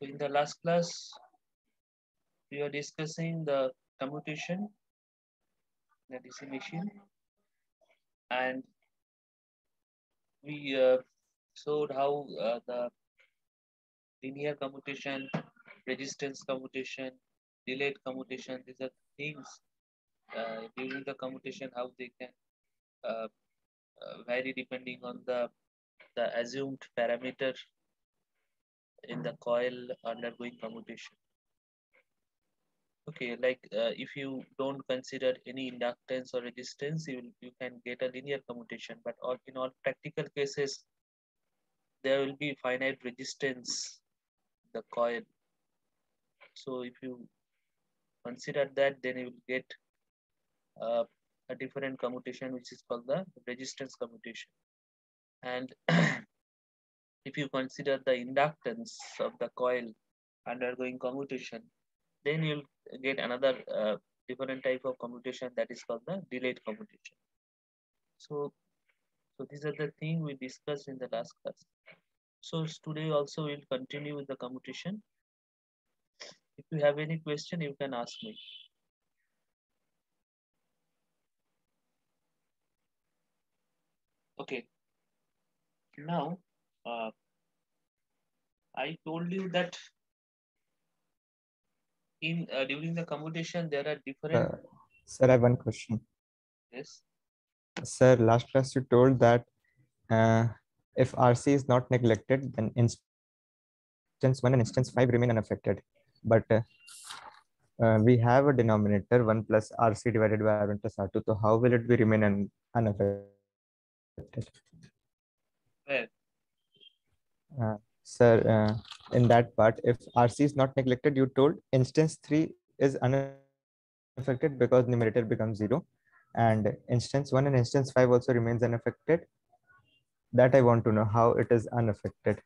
So in the last class, we are discussing the commutation in a DC machine, and we showed how the linear commutation, resistance commutation, delayed commutation, these are things during the commutation, how they can uh, vary depending on the assumed parameter in the coil undergoing commutation. Okay, like if you don't consider any inductance or resistance, you can get a linear commutation. But in all practical cases, there will be finite resistance in the coil. So if you consider that, then you will get uh, a different commutation, which is called the resistance commutation. And if you consider the inductance of the coil undergoing commutation, then you'll get another different type of commutation that is called the delayed commutation. So these are the things we discussed in the last class. So today also we'll continue with the commutation. If you have any question, you can ask me. Okay. Now, I told you that in during the commutation there are different. Sir, I have one question. Yes. Sir, last class you told that uh, if RC is not neglected, then instance 1 and instance 5 remain unaffected. But we have a denominator 1 plus RC divided by R1 plus R2. So how will it be remain unaffected? Where? Sir, in that part, if RC is not neglected, you told instance 3 is unaffected because numerator becomes 0, and instance 1 and instance 5 also remains unaffected. That I want to know how it is unaffected.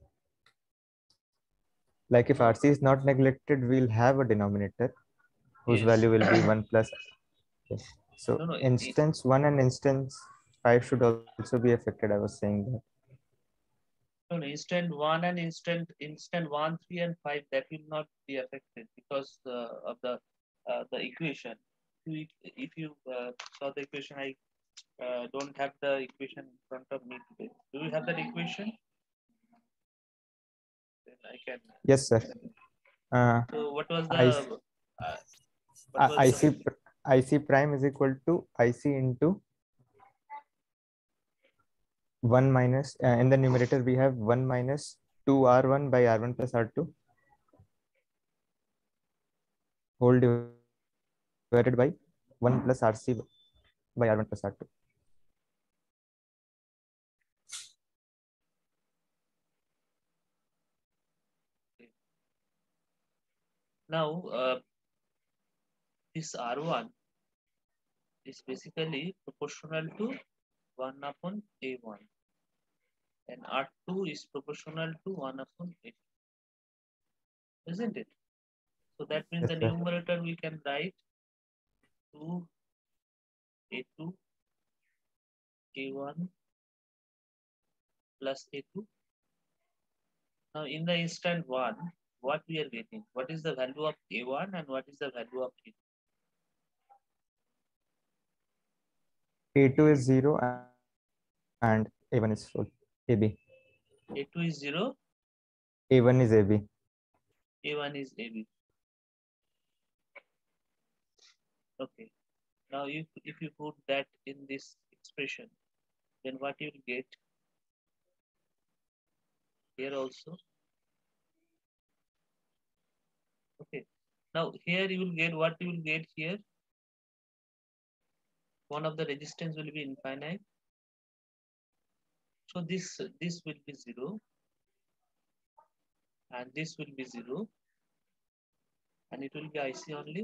Like if No. RC is not neglected, we'll have a denominator whose Yes. value will be 1 plus. Okay. So No, no. instance 1 and instance 5 should also be affected. I was saying that. No, no, instant one and instant one, 3, and 5 that will not be affected because of the equation. If you saw the equation, I don't have the equation in front of me today. Do you have that equation? Then I can. Yes, sir. Uh, So what was I, the uh, what was the IC prime is equal to IC into 1 minus, in the numerator we have 1 minus 2R1 by R1 plus R2 whole divided by 1 plus RC by R1 plus R2. now this R1 is basically proportional to 1 upon A1, and R2 is proportional to 1 upon A2, isn't it? So that means Yes, the sir. numerator we can write 2 A2 A1 plus A2. Now in the instant 1, what we are getting? What is the value of A1 and what is the value of A2? A2 is 0 and A1 is full. AB. A2 is 0, A1 is AB. A1 is AB. Okay. Now if you put that in this expression, then what you will get here also. Okay. Now here you will get what you will get here. One of the resistance will be infinite. So this will be 0 and this will be 0 and it will be IC only.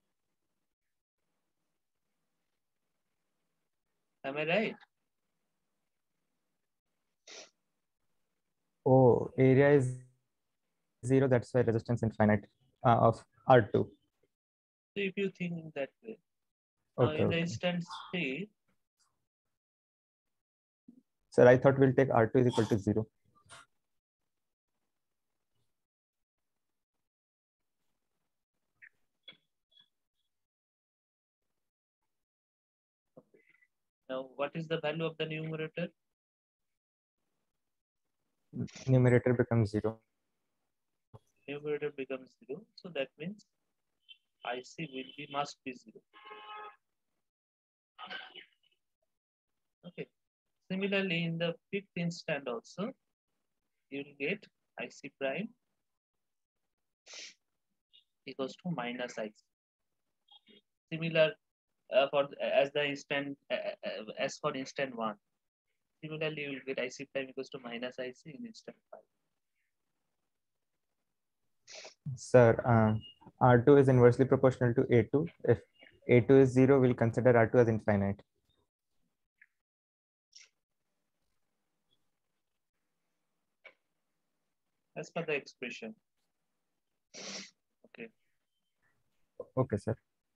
Am I right? Oh, area is 0. That's why resistance infinite of R2. So if you think in that way. Now Okay, in the okay. instance 3, Sir, I thought we'll take R2 is equal to 0. what is the value of the numerator? Numerator becomes 0. Numerator becomes 0. So that means IC must be 0. Okay. Similarly, in the fifth instant also, you will get IC prime equals to minus IC. Similar for as for instant 1. Similarly, you will get IC prime equals to minus IC in instant 5. Sir, R2 is inversely proportional to A2. If A2 is 0, we'll consider R2 as infinite. As per the expression. Okay. Okay, sir.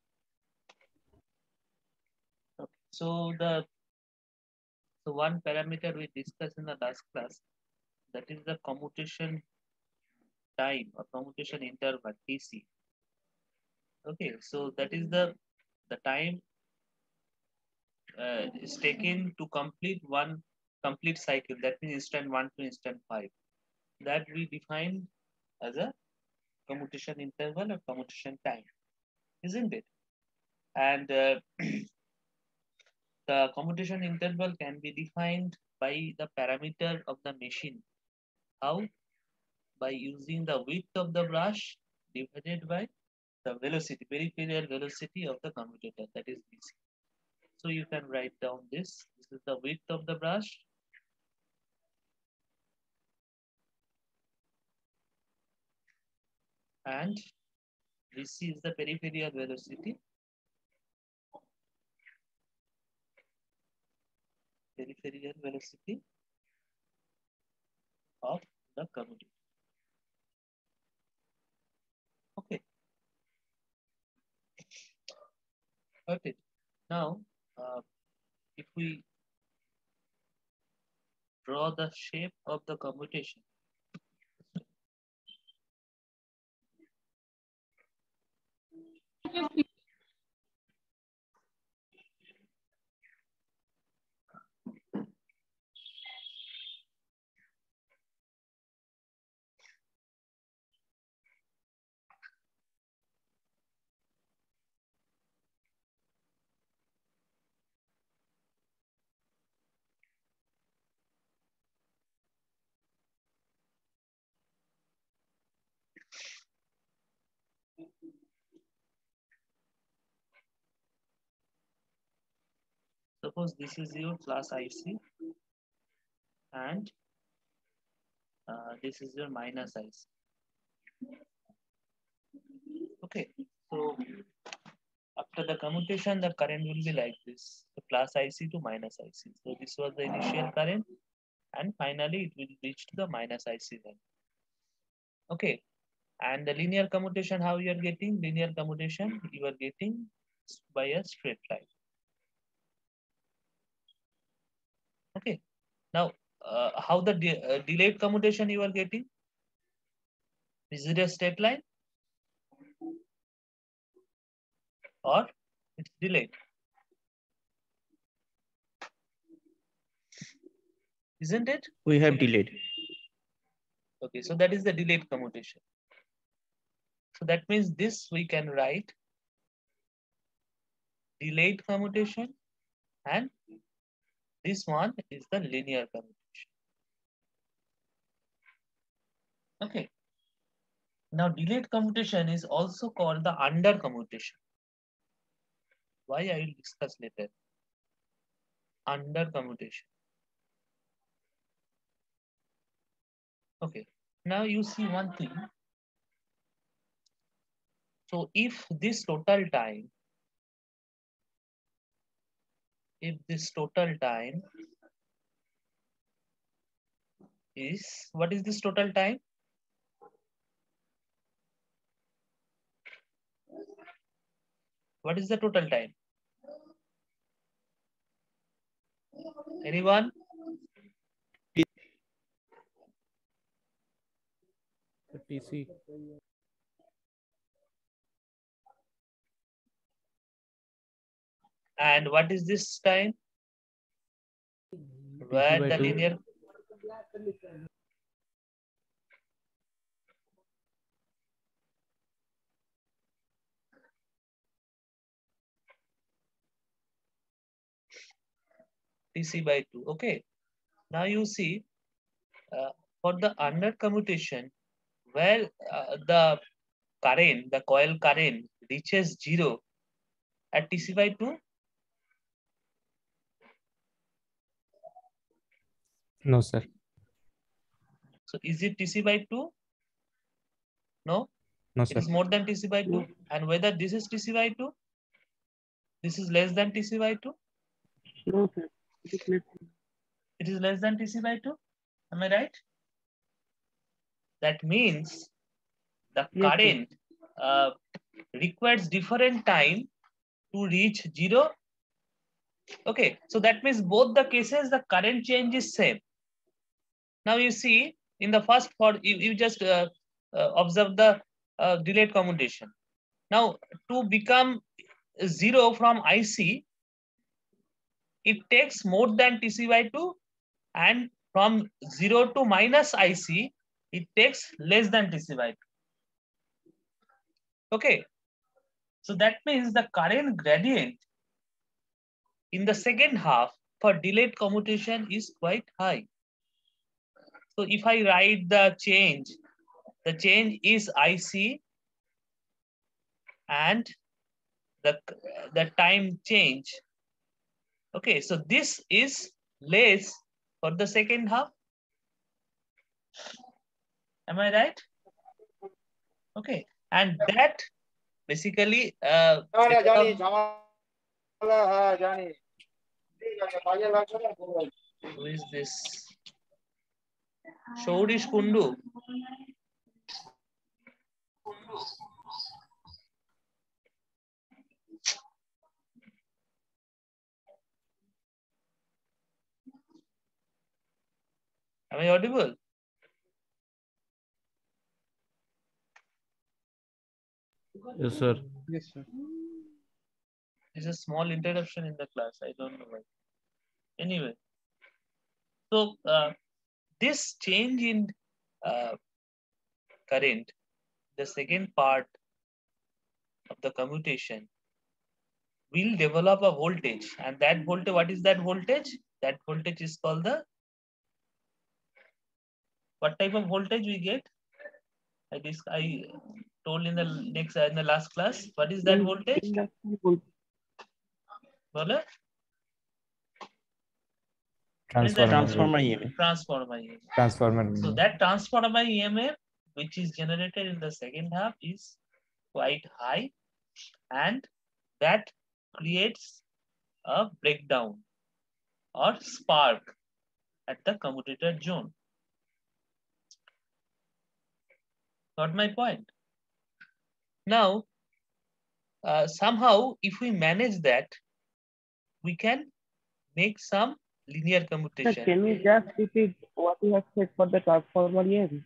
Okay. So one parameter we discussed in the last class, that is the commutation time or commutation interval TC. Okay, so that is the time is taken to complete one complete cycle. That means instant 1 to instant 5. That we define as a commutation interval or commutation time, isn't it? And the commutation interval can be defined by the parameter of the machine. How? By using the width of the brush divided by the velocity, peripheral velocity of the commutator, that is BC. So you can write down this. This is the width of the brush and BC is the peripheral velocity. Peripheral velocity of the commutator. Okay. Got it. Now, if we draw the shape of the commutation, suppose this is your class IC and this is your minus IC. Okay, so after the commutation, the current will be like this, so plus IC to minus IC. So this was the initial current, and finally it will reach to the minus IC then. Okay, and the linear commutation, how you are getting? Linear commutation, you are getting by a straight line. Okay, now how the delayed commutation you are getting? Is it a straight line or it's delayed? Isn't it? We have delayed. Okay, so that is the delayed commutation. So that means this we can write delayed commutation, and this one is the linear commutation. Okay. Now delayed commutation is also called the under commutation. Why I will discuss later. Under commutation. Okay. Now you see one thing. So if this total time is, what is this total time? What is the total time? Anyone? TC. And what is this time? where by the 2. linear TC by 2. Okay. Now you see for the under commutation where the current, the coil current reaches 0 at TC by 2. No, sir. So is it TC by 2? No, No, it sir. is more than TC by 2. No. And whether this is TC by 2, this is less than TC by 2. No, sir. It is less. It is less than TC by 2. Am I right? That means the Yes, sir. current requires different time to reach 0. Okay, so that means both the cases the current change is same. Now you see in the first part you just observe the delayed commutation. Now to become 0 from IC, it takes more than TC by 2, and from 0 to minus IC, it takes less than TC by 2. Okay, so that means the current gradient in the second half for delayed commutation is quite high. So if I write the change is IC and the time change. Okay, so this is less for the second half. Am I right? Okay, and that basically who is this? Shourish Kundu. Am I audible? Yes, sir. Yes, sir. There's a small interruption in the class. I don't know why. Anyway, so this change in current, the second part of the commutation, will develop a voltage, and that voltage, what is that voltage? That voltage is called the, what type of voltage we get? I told in the last class. What is that voltage? Induction voltage. Bole? Transformer EMF. Transformer EMF. Transformer. So that transformer EMF, which is generated in the second half, is quite high, and that creates a breakdown or spark at the commutator zone. Got my point? Now, somehow, if we manage that, we can make some linear Sir, commutation. can you just repeat what you have said for the transformer EMF?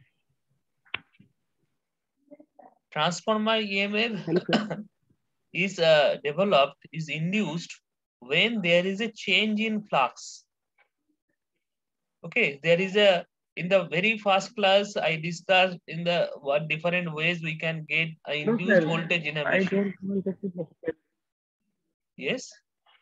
Transformer EMF Hello, sir. is developed, is induced when there is a change in flux. Okay, there is a, in the very first class, I discussed in the what different ways we can get a No, induced sir. voltage in a I machine. don't want to know. Yes.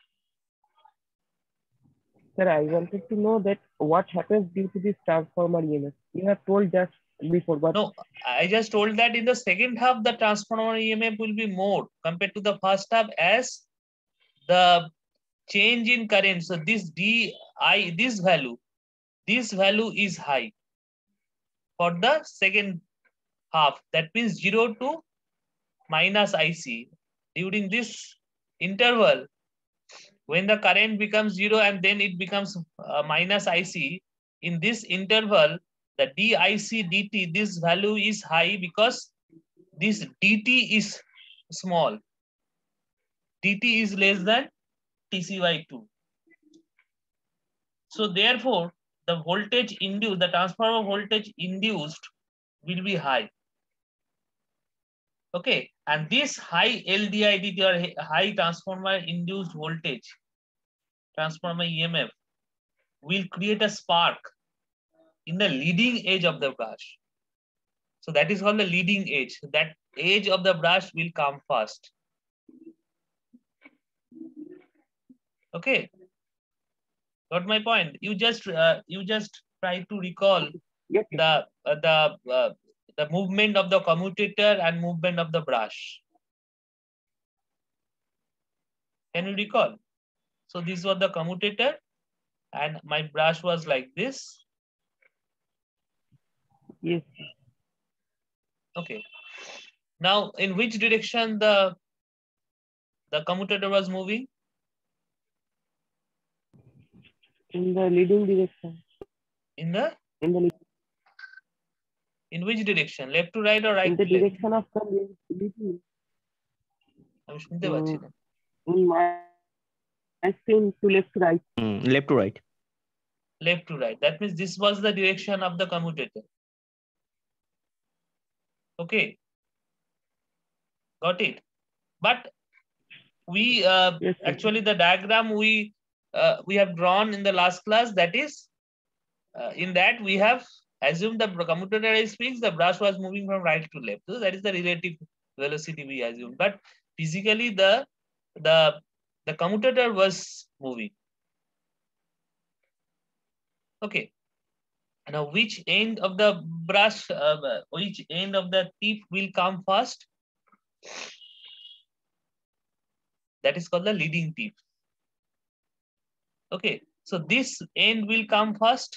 Sir, I wanted to know that what happens due to this transformer EMF. You have told just before, but No, I just told that in the second half, the transformer EMF will be more compared to the first half as the change in current. So this DI, this value is high for the second half. That means 0 to minus IC. During this interval, when the current becomes 0 and then it becomes minus IC, in this interval, the DIC dt, this value is high because this dt is small. dt is less than TC by 2. So therefore, the voltage induced, the transformer voltage induced will be high. Okay, and this high LDIdt or high transformer induced voltage, transformer EMF, will create a spark in the leading edge of the brush. So that is called the leading edge. That edge of the brush will come first. Okay, got my point? You just try to recall Yes, sir. the movement of the commutator and movement of the brush. Can you recall? So this was the commutator, and my brush was like this. Yes. Okay. Now, in which direction the commutator was moving? In the leading direction. In the In the in which direction? Left to right or right in the to left? direction of the leading. আমি শুনতে পাচ্ছি না। In my screen to left to right. Left to right. Left to right. That means this was the direction of the commutator. Okay. Got it. But we Yes, sir. actually the diagram we have drawn in the last class, that is in that we have assumed the commutator is fixed, the brush was moving from right to left. So that is the relative velocity we assume. But physically the commutator was moving. Okay. Now which end of the brush, which end of the tip will come first? That is called the leading tip. Okay, so this end will come first.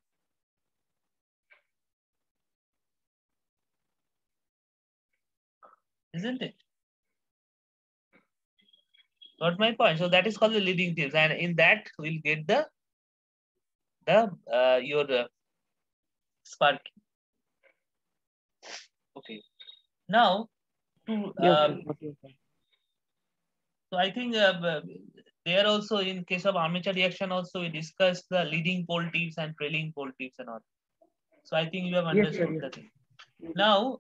Isn't it? Got my point? So that is called the leading tips, and in that we'll get your spark. Okay. Now to Yes, sir. Okay, sir. so I think there also in case of armature reaction also we discussed the leading pole tips and trailing pole tips and all. So I think you have Yes, sir, understood yes. the thing. Now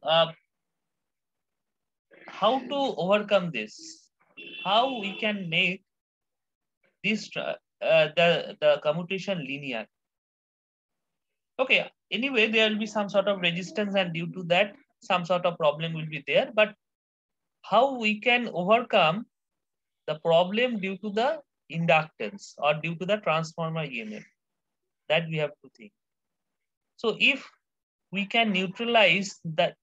how to overcome this? How we can make this the commutation linear? Okay, anyway, there will be some sort of resistance, and due to that, some sort of problem will be there. But how we can overcome the problem due to the inductance or due to the transformer EMF? That we have to think. So if we can neutralize that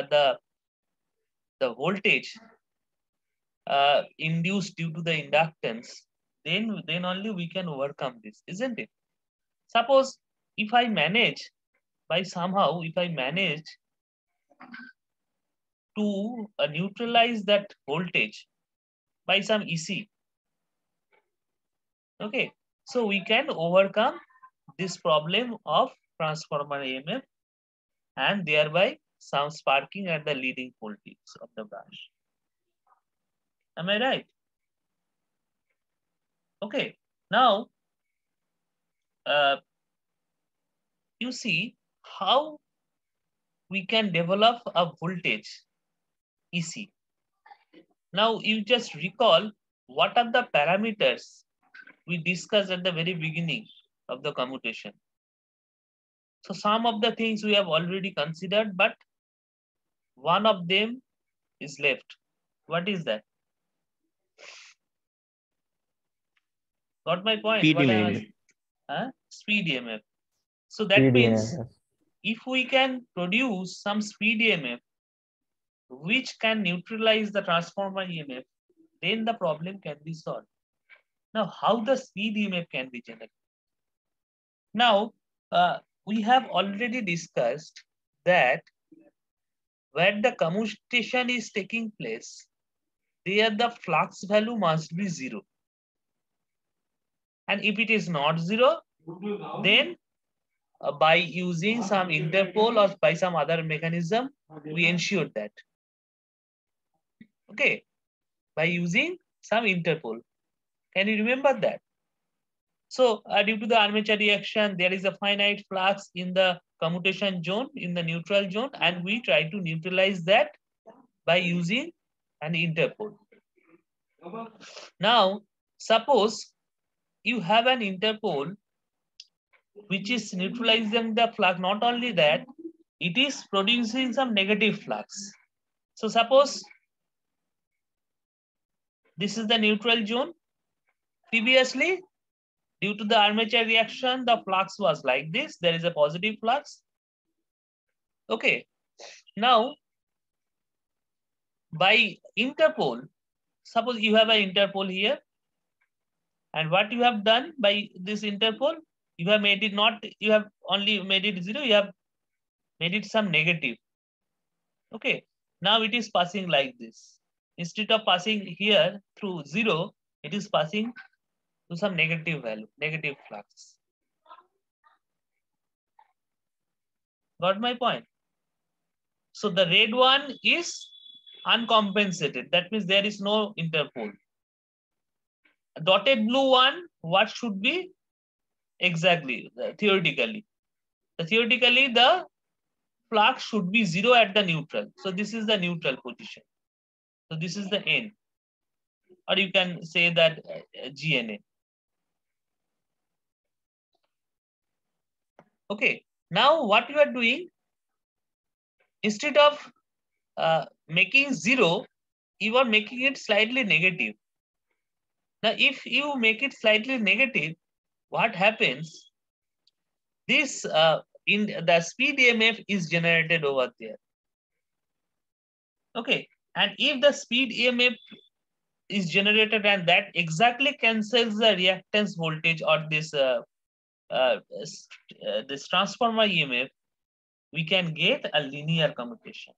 the voltage induced due to the inductance, then only we can overcome this, isn't it? Suppose if I manage to neutralize that voltage by some EC, okay, so we can overcome this problem of transformer EMF and thereby some sparking at the leading pole tips of the brush. Am I right? Okay, now you see how we can develop a voltage EC. Now you just recall what are the parameters we discussed at the very beginning of the commutation. So some of the things we have already considered, but one of them is left. What is that? Got my point? Speed What EMF. Speed EMF. So that Speed means EMF. if we can produce some speed EMF which can neutralize the transformer EMF, then the problem can be solved. Now, how the speed EMF can be generated? Now, we have already discussed that where the commutation is taking place, there the flux value must be 0. And if it is not 0, then by using some interpole or by some other mechanism, we ensure that. Okay, by using some interpole. Can you remember that? So due to the armature reaction, there is a finite flux in the commutation zone, in the neutral zone, and we try to neutralize that by using an interpole. Now, suppose you have an interpole which is neutralizing the flux. Not only that, it is producing some negative flux. So suppose this is the neutral zone. Previously, due to the armature reaction, the flux was like this. There is a positive flux. Okay. Now, by interpole, suppose you have an interpole here. And what you have done by this interpole, you have made it not, you have only made it 0, you have made it some negative. Okay. Now it is passing like this. Instead of passing here through 0, it is passing to some negative value, negative flux. Got my point? So the red one is uncompensated. That means there is no interpole. Dotted blue one, what should be? Exactly, theoretically. Theoretically, the flux should be 0 at the neutral. So this is the neutral position. So this is the N. Or you can say that GNA. Okay. Now what you are doing, instead of making 0, you are making it slightly negative. Now, if you make it slightly negative, what happens? This in the speed EMF is generated over there. Okay, and if the speed EMF is generated and that exactly cancels the reactance voltage or this transformer EMF, we can get a linear commutation.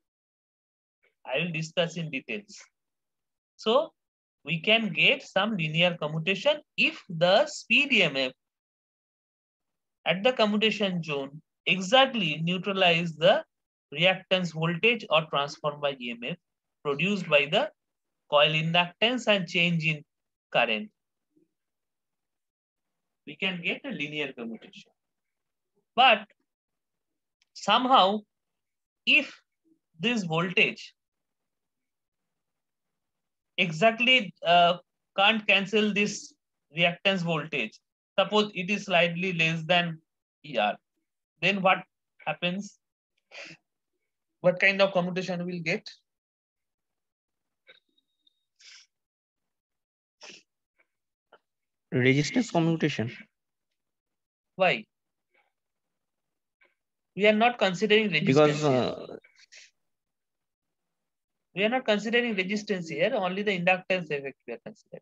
I will discuss in details. So we can get some linear commutation if the speed EMF at the commutation zone exactly neutralize the reactance voltage or transformer EMF produced by the coil inductance and change in current. We can get a linear commutation. But somehow, if this voltage exactly can't cancel this reactance voltage, suppose it is slightly less than ER, then what happens? What kind of commutation we'll get? Resistance commutation. Why? We are not considering resistance Because here. We are not considering resistance here, only the inductance effect we are considering.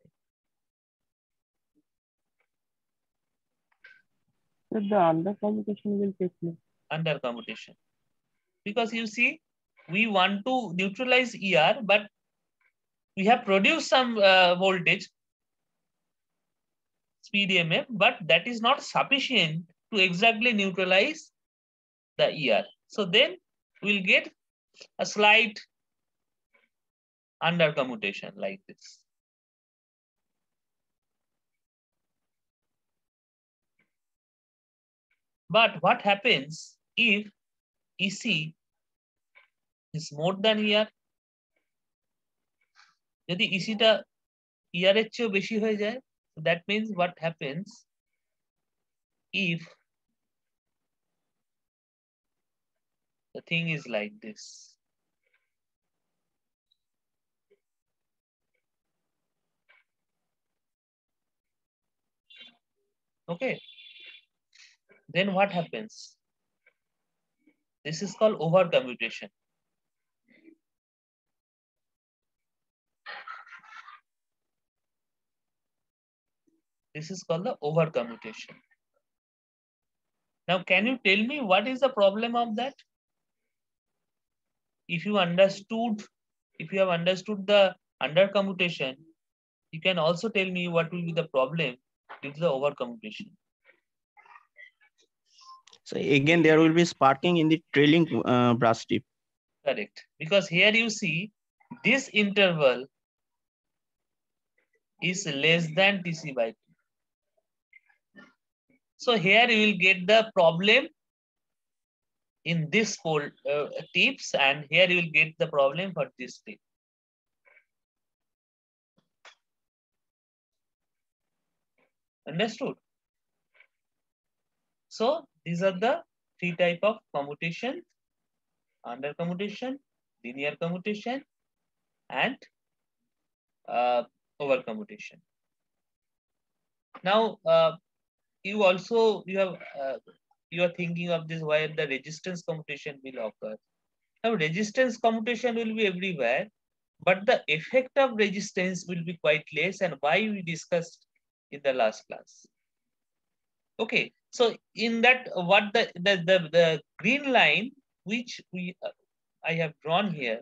So the under commutation will take place. Under commutation. Because you see, we want to neutralize ER, but we have produced some voltage, speed EMF, but that is not sufficient to exactly neutralize the ER. So then we'll get a slight under commutation like this. But what happens if EC is more than ER? যদি EC-টা ER এর চেয়েও বেশি হয়ে যায়, so that means what happens if the thing is like this. Okay. Then what happens? This is called overcommutation. This is called the overcommutation. Now, can you tell me what is the problem of that? If you have understood the undercommutation, you can also tell me what will be the problem due to the overcommutation. so again, there will be sparking in the trailing brush tip. Correct. Because here you see this interval is less than TC by 2. So here you will get the problem in this pole tips, and here you will get the problem for this tip. Understood? So these are the three type of commutation: under commutation, linear commutation, and over commutation. Now you are thinking of this where the resistance commutation will occur. Now resistance commutation will be everywhere, but the effect of resistance will be quite less, and why we discussed in the last class. Okay, so in that, what the green line which I have drawn here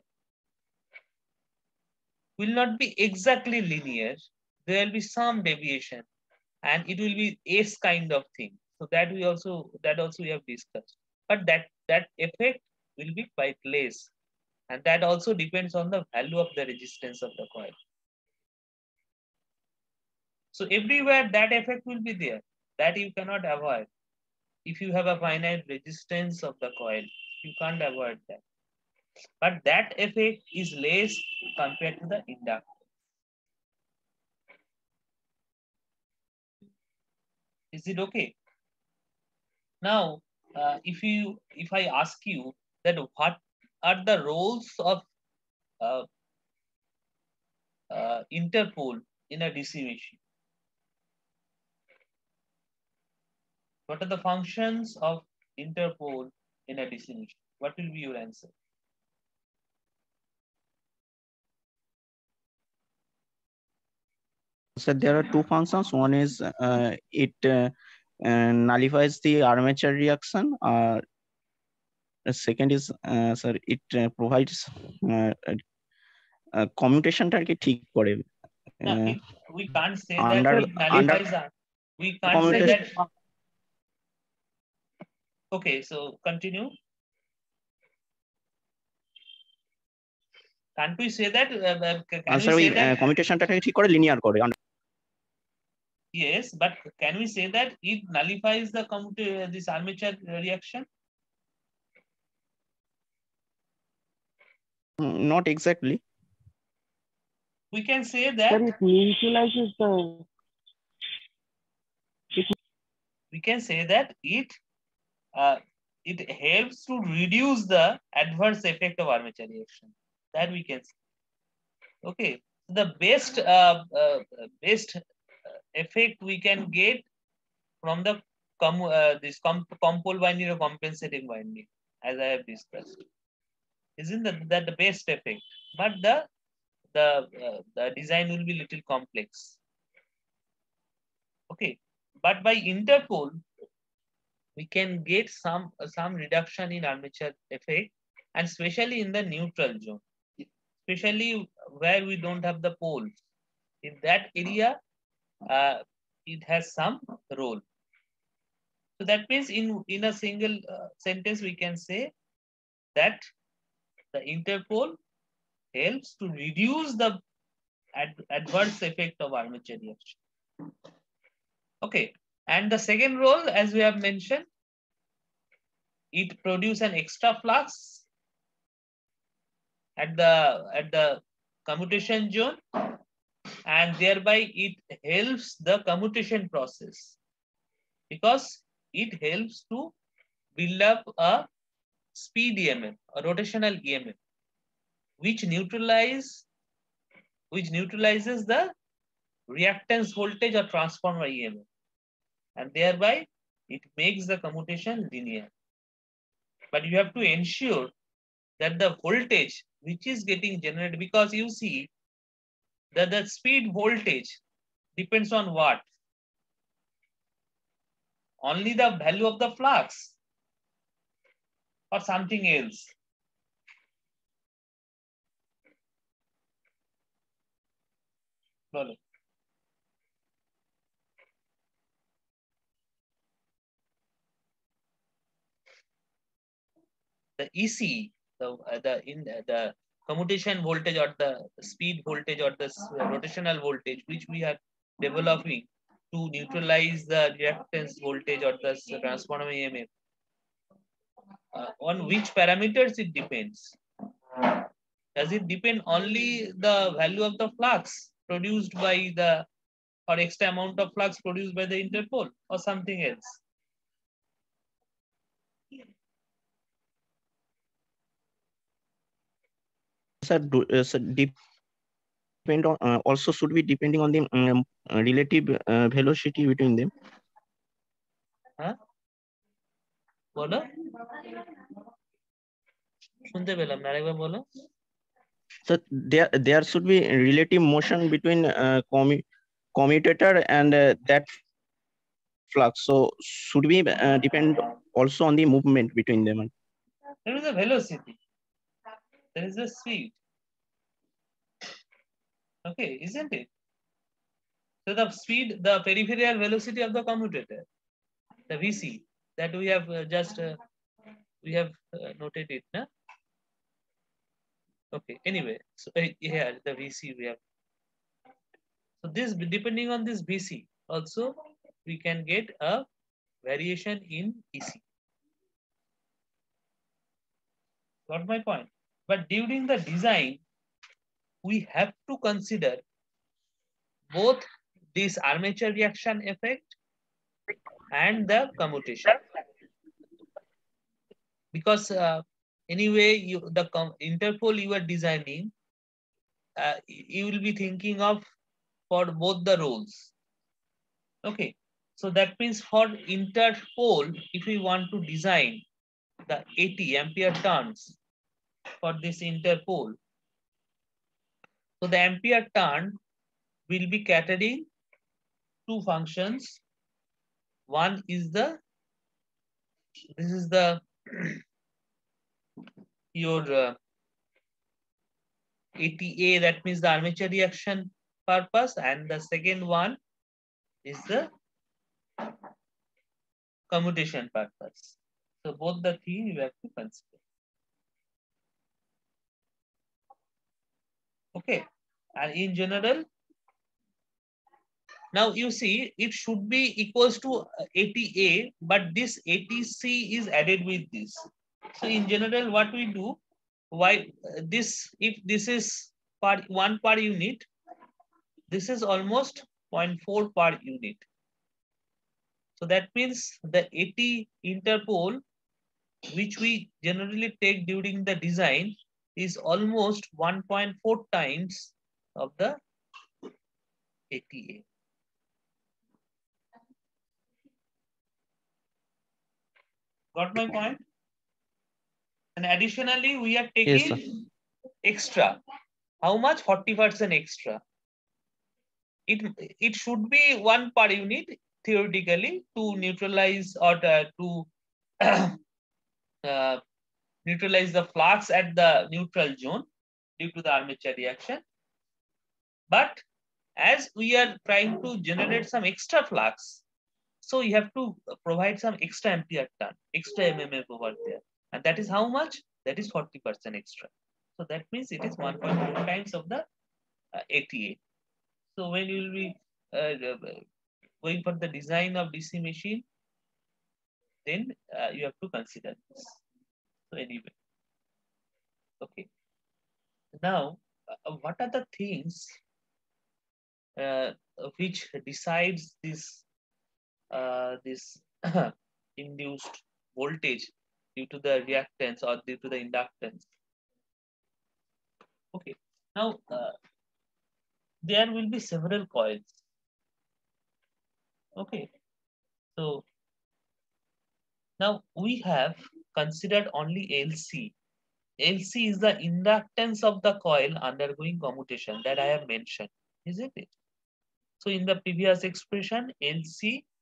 will not be exactly linear. There will be some deviation, and it will be S kind of thing. So that also we have discussed. But that effect will be quite less, and that also depends on the value of the resistance of the coil. So everywhere that effect will be there, that you cannot avoid. If you have a finite resistance of the coil, you can't avoid that. But that effect is less compared to the inductor. Is it okay? Now, if I ask you that what are the roles of interpole in a DC machine? What are the functions of interpole in a DC machine? What will be your answer? So there are two functions. One is it nullifies the armature reaction. The second is sir, it provides commutation-টাকে ঠিক করে. No, we can't say under that it nullifies that. We can't say that. Okay, so continue. Can't we say that? Can we say that? commutation-টাকে ঠিক করে linear করে. Yes, but can we say that it nullifies the this armature reaction? Not exactly. We can say that. Sir, it neutralizes the. We can say that it helps to reduce the adverse effect of armature reaction. That we can say. Okay, the best effect we can get from the this compole winding or compensating winding, as I have discussed. Isn't that the best effect? But the design will be little complex. Okay, but by interpole we can get some reduction in armature effect, and especially in the neutral zone, especially where we don't have the poles. In that area, it has some role. So that means in a single sentence we can say that the interpole helps to reduce the adverse effect of armature reaction. Okay, and the second role, as we have mentioned, it produces an extra flux at the commutation zone, and thereby it helps the commutation process, because it helps to build up a speed EMF, a rotational EMF, which neutralizes the reactance voltage or transformer EMF, and thereby it makes the commutation linear. But you have to ensure that the voltage which is getting generated, because you see that the speed voltage depends on what? Only the value of the flux or something else? No. The EC, the commutation voltage or the speed voltage or the rotational voltage which we are developing to neutralize the reactance voltage or the transformer EMF, on which parameters it depends? Does it depend only the value of the flux produced by the, or extra amount of flux produced by the interpole, or something else? sir, depend on also should be depending on the relative velocity between them. হ্যাঁ বলো, শুনতে পেলাম না, আরেকবার বলো। So there should be relative motion between commutator and that flux. So should we depend also on the movement between them? There is a velocity, there is a speed. Okay, isn't it? So the speed, the peripheral velocity of the commutator, the VC, that we have noted it, na? Okay, anyway, so here the VC we have. So this, depending on this VC, also we can get a variation in EC. Got my point? But during the design, we have to consider both this armature reaction effect and the commutation, because anyway the interpole you are designing, you will be thinking of for both the roles. Okay, so that means for interpole, if we want to design the 80 ampere turns for this interpole, so the ampere turn will be catering two functions. One is the, this is the your ATA, that means the armature reaction purpose, and the second one is the commutation purpose. So both the things you have to consider. Okay, and in general, now you see it should be equals to ATA, but this ATC is added with this. So in general, what we do, why this, if this is per 1 per unit, this is almost 0.4 per unit. So that means the 80 interpole which we generally take during the design is almost 1.4 times of the ATA. Got my point? And additionally, we are taking extra. How much? 40% extra. It should be 1 per unit theoretically to neutralize or to neutralize the flux at the neutral zone due to the armature reaction. But as we are trying to generate some extra flux, so you have to provide some extra ampere turn, extra MMF over there. And that is how much? That is 40% extra. So that means it is 1.4 times of the ATA. So when you will be going for the design of DC machine, then you have to consider this. So anyway, okay. Now, what are the things which decides this induced voltage due to the reactance or due to the inductance? Okay, now there will be several coils. Okay, so now we have considered only LC. LC is the inductance of the coil undergoing commutation that I have mentioned, isn't it? So in the previous expression, LC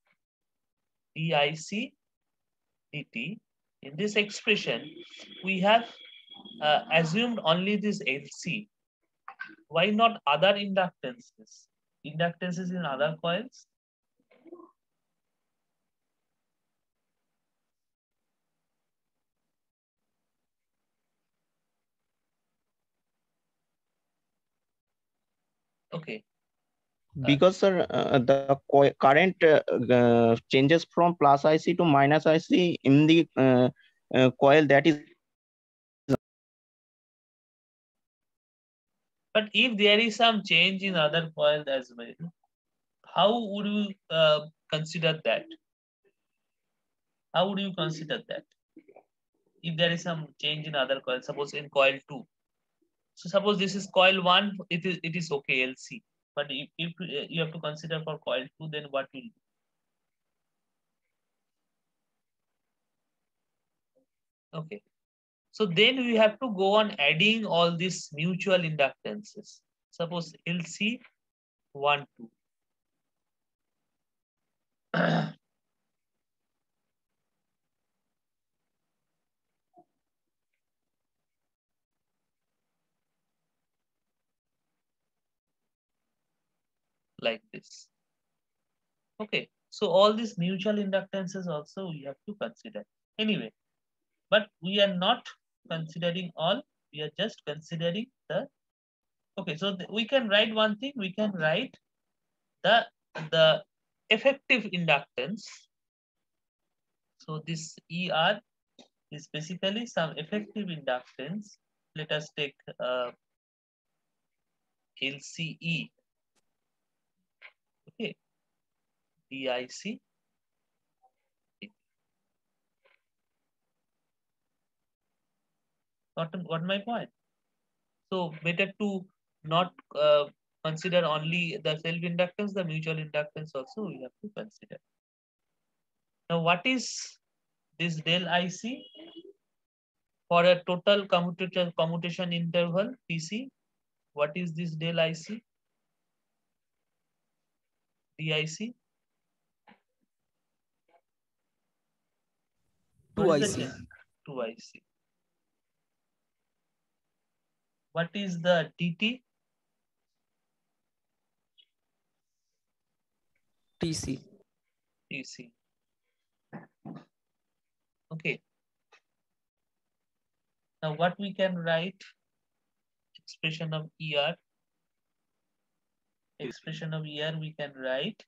DIC dt, in this expression, we have assumed only this LC. Why not other inductances? Inductances in other coils? Okay. Because sir, the current changes from plus IC to minus IC in the coil that is. But if there is some change in other coils as well, how would you consider that? How would you consider that? If there is some change in other coils, suppose in coil 2. So suppose this is coil 1, it is okay, LC. But if you have to consider for coil 2, then what will be? Okay. So then we have to go on adding all these mutual inductances. Suppose LC 1, 2. Like this. Okay. So all these mutual inductances also we have to consider. Anyway, but we are not considering all. We are just considering the. Okay. So we can write one thing. We can write the effective inductance. So this ER is basically some effective inductance. Let us take LCE. Okay, DIC. What my point? So better to not consider only the self inductance, the mutual inductance also we have to consider. Now, what is this del IC for a total commutation interval TC? What is this del IC? DIC? 2IC. 2IC. What is the DT? TC. TC. Okay. Now what we can write? Expression of ER. Expression of ER we can write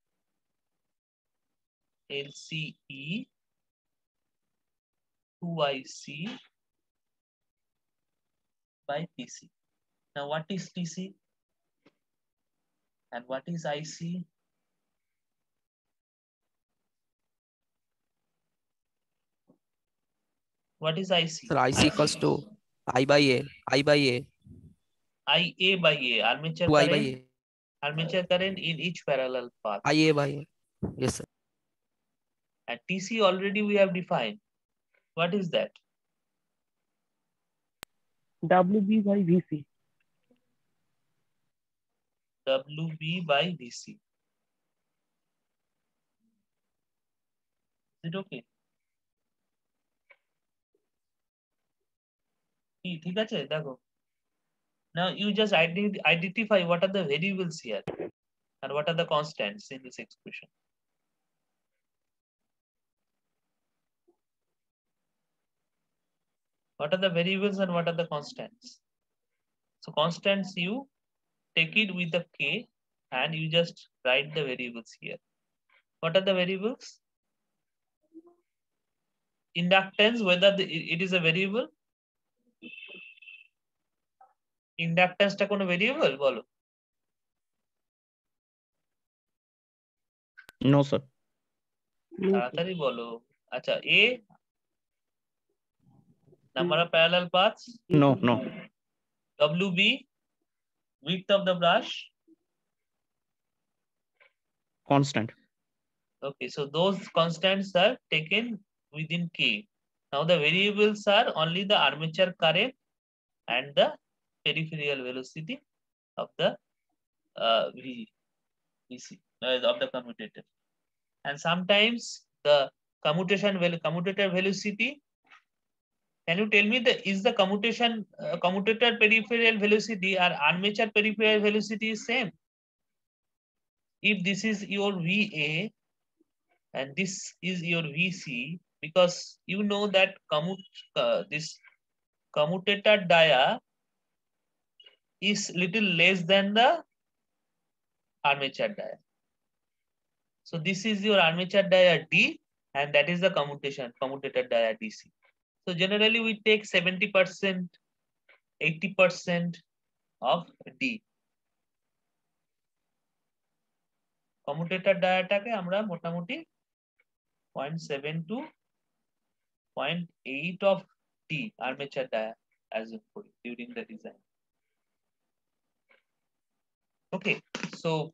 LCE 2IC by TC. Now what is TC? And what is IC? What is IC? Sir, IC equals to I by A. I by A. IA by A. Armature 2I by current. A. Armature current in each parallel path. IA by A. Yes, sir. And TC already we have defined. What is that? WB by VC. WB by VC. Is it okay? ঠিক আছে দেখো. Now you just identify what are the variables here and what are the constants in this expression. What are the variables and what are the constants? So constants you take it with the K and you just write the variables here. What are the variables? Inductance, whether it is a variable. Inductance টা কোনো variable বলো? No, sir. তাড়াতাড়ি বলো। আচ্ছা, A number of parallel paths. No, no. WB width of the brush. Constant. Okay, so those constants are taken within K. Now the variables are only the armature current and the peripheral velocity of the VC of the commutator. And sometimes the commutator velocity. Can you tell me is the commutator peripheral velocity or armature peripheral velocity is same? If this is your VA and this is your VC, because you know that this commutator dia is little less than the armature dia. So this is your armature dia D and that is the commutator dia DC. So generally we take 70%, 80% of D. Commutator diaটাকে আমরা মোটামুটি 0.7 to 0.8 of D armature dia assume করি during the design. Okay, so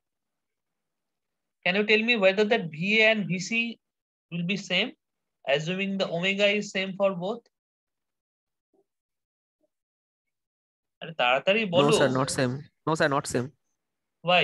can you tell me whether that VA and VC will be same, assuming the omega is same for both? আরে তাড়াতাড়ি No, বলো। sir, not same. No, sir, not same. Why?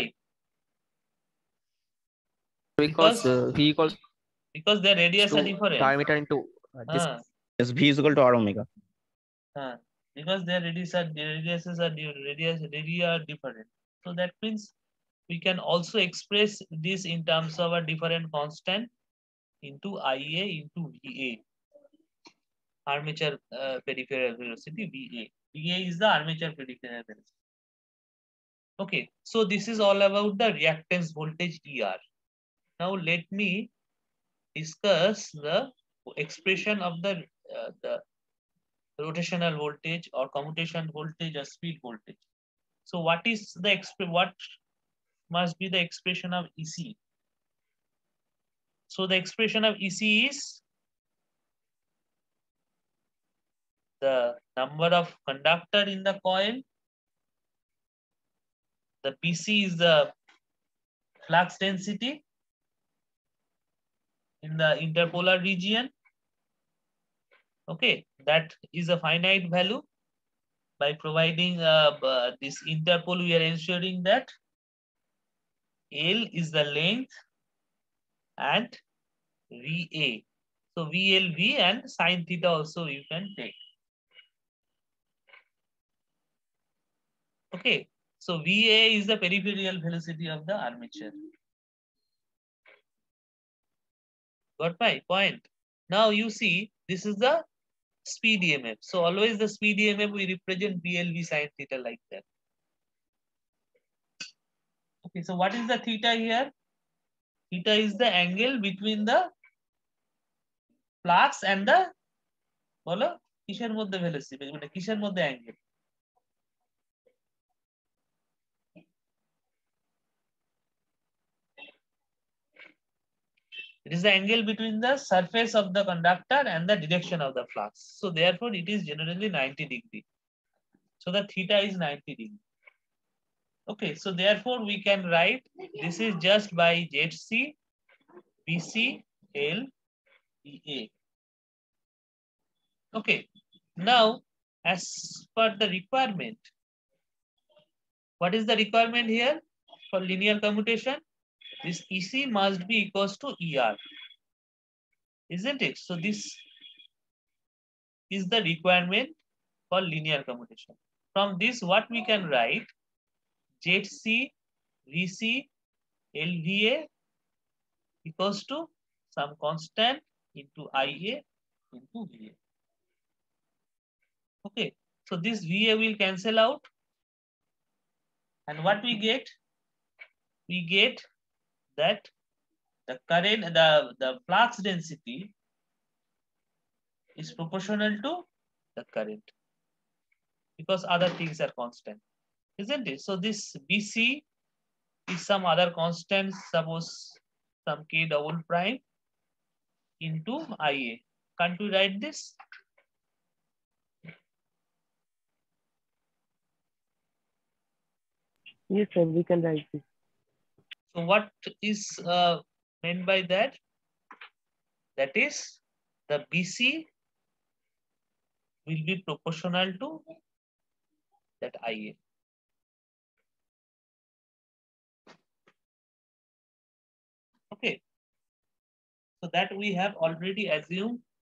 Because V equals Because their radius to are different. diameter into this. Yes, V is equal to R omega. Because their radiuses are different. So that means we can also express this in terms of a different constant into IA into VA. Armature peripheral velocity VA. VA is the armature peripheral velocity. Okay, so this is all about the reactance voltage ER. Now let me discuss the expression of the rotational voltage or commutation voltage or speed voltage. So what is the what must be the expression of EC? So the expression of EC is the number of conductor in the coil. The PC is the flux density in the interpolar region. Okay, that is a finite value. By providing this interpole, we are ensuring that L is the length and VA. So VLV and sin theta also you can take. Okay, so VA is the peripheral velocity of the armature. Got my point? Now you see, this is the speed EMF. So always the speed EMF we represent VLV sin theta like that. Okay, so what is the theta here? Theta is the angle between the flux and the বলো কিসের মধ্যে velocity মানে কিসের মধ্যে angle? It is the angle between the surface of the conductor and the direction of the flux. So therefore it is generally 90 degree. So the theta is 90 degree. Okay, so therefore we can write this is just by ZC BC L EA. Okay, now as per the requirement, what is the requirement here for linear commutation? This EC must be equals to ER, isn't it? So this is the requirement for linear commutation. From this, what we can write, ZC VC LVA equals to some constant into IA into VA. Okay, so this VA will cancel out. And what we get? We get that the current, the flux density is proportional to the current because other things are constant, isn't it? So this BC is some other constant, suppose some K double prime into IA. Can't we write this? Yes, sir, we can write this. So what is meant by that? That is the BC will be proportional to that IA. Okay, so that we have already assumed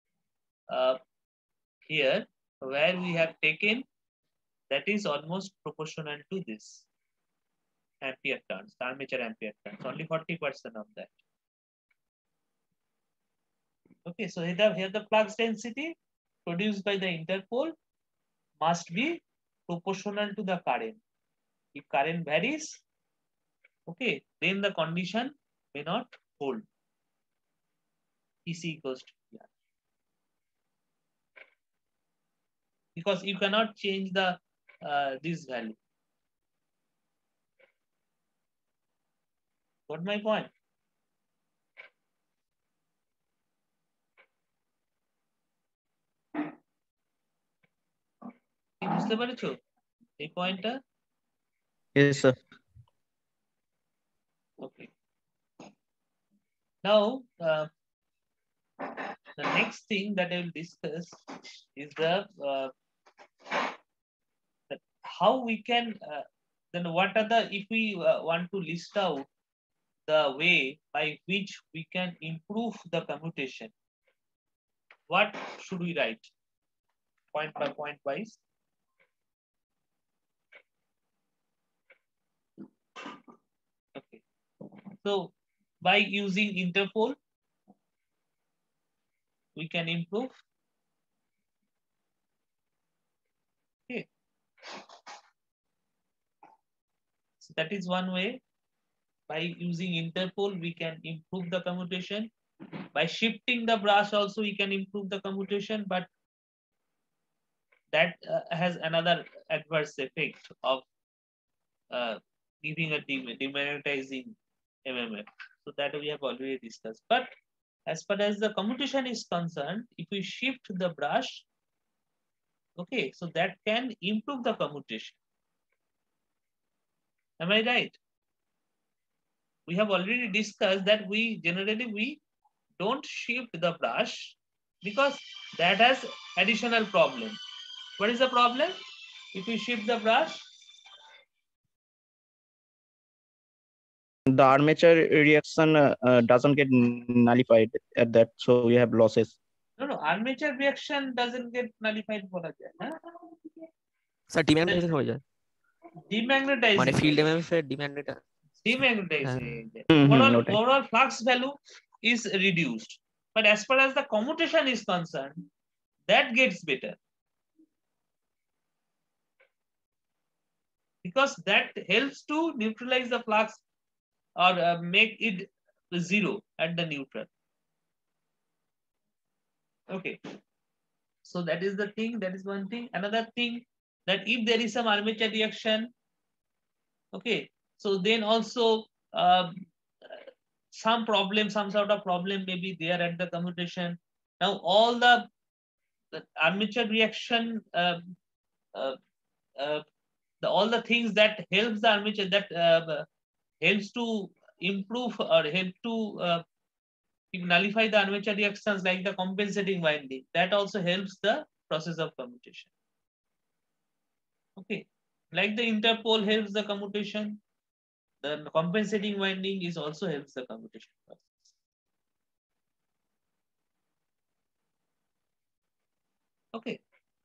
here, where we have taken that is almost proportional to this ampere turns, armature ampere turns, only 40% of that. Okay, so here the flux density produced by the interpole must be proportional to the current. If current varies, okay, then the condition may not hold. EC equals to PR. Because you cannot change the this value. Got my point? বুঝতে পেরেছো এই পয়েন্টটা? Yes, sir. Now, the next thing that I will discuss is the how we can then what are the, if we want to list out the way by which we can improve the commutation, what should we write point by point wise? Okay, so by using interpol we can improve. Okay, so that is one way. By using interpol we can improve the commutation. By shifting the brush also we can improve the commutation, but that has another adverse effect of giving a demagnetizing MMF. So that we have already discussed. But as far as the commutation is concerned, if we shift the brush, okay, so that can improve the commutation. Am I right? We have already discussed that we generally don't shift the brush because that has additional problem. What is the problem? If we shift the brush, the armature reaction doesn't get nullified at that, so we have losses. no, armature reaction doesn't get nullified. বলা যায় না? Sir demagnetisation হয়ে যায়, মানে Demagnetizing. Field MMF এর demagnetise Demagnetizing. ওটাই। Overall flux value is reduced. But as far as the commutation is concerned, that gets better. Because that helps to neutralize the flux or make it zero at the neutral. Okay. So that is the thing, that is one thing. Another thing, that if there is some armature reaction, okay, so then also some problem, some sort of problem may be there at the commutation. Now all the armature reaction, all the things that helps the armature, that helps to improve or help to nullify the armature reactions, like the compensating winding, that also helps the process of commutation. Okay, like the interpol helps the commutation, the compensating winding is also helps the commutation process. Okay,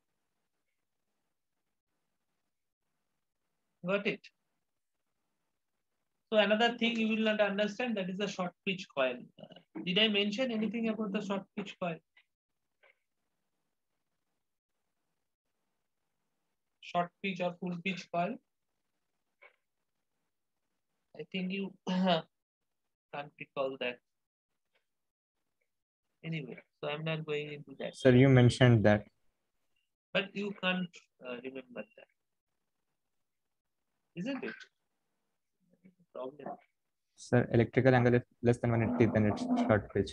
got it. So another thing you will not understand, that is the short pitch coil. Did I mention anything about the short pitch coil? Short pitch or full pitch coil? I think you can't recall that. Anyway, so I'm not going into that. Sir, you mentioned that. But you can't remember that. Isn't it? Problem. Sir, electrical angle is less than 180, then it's short pitch.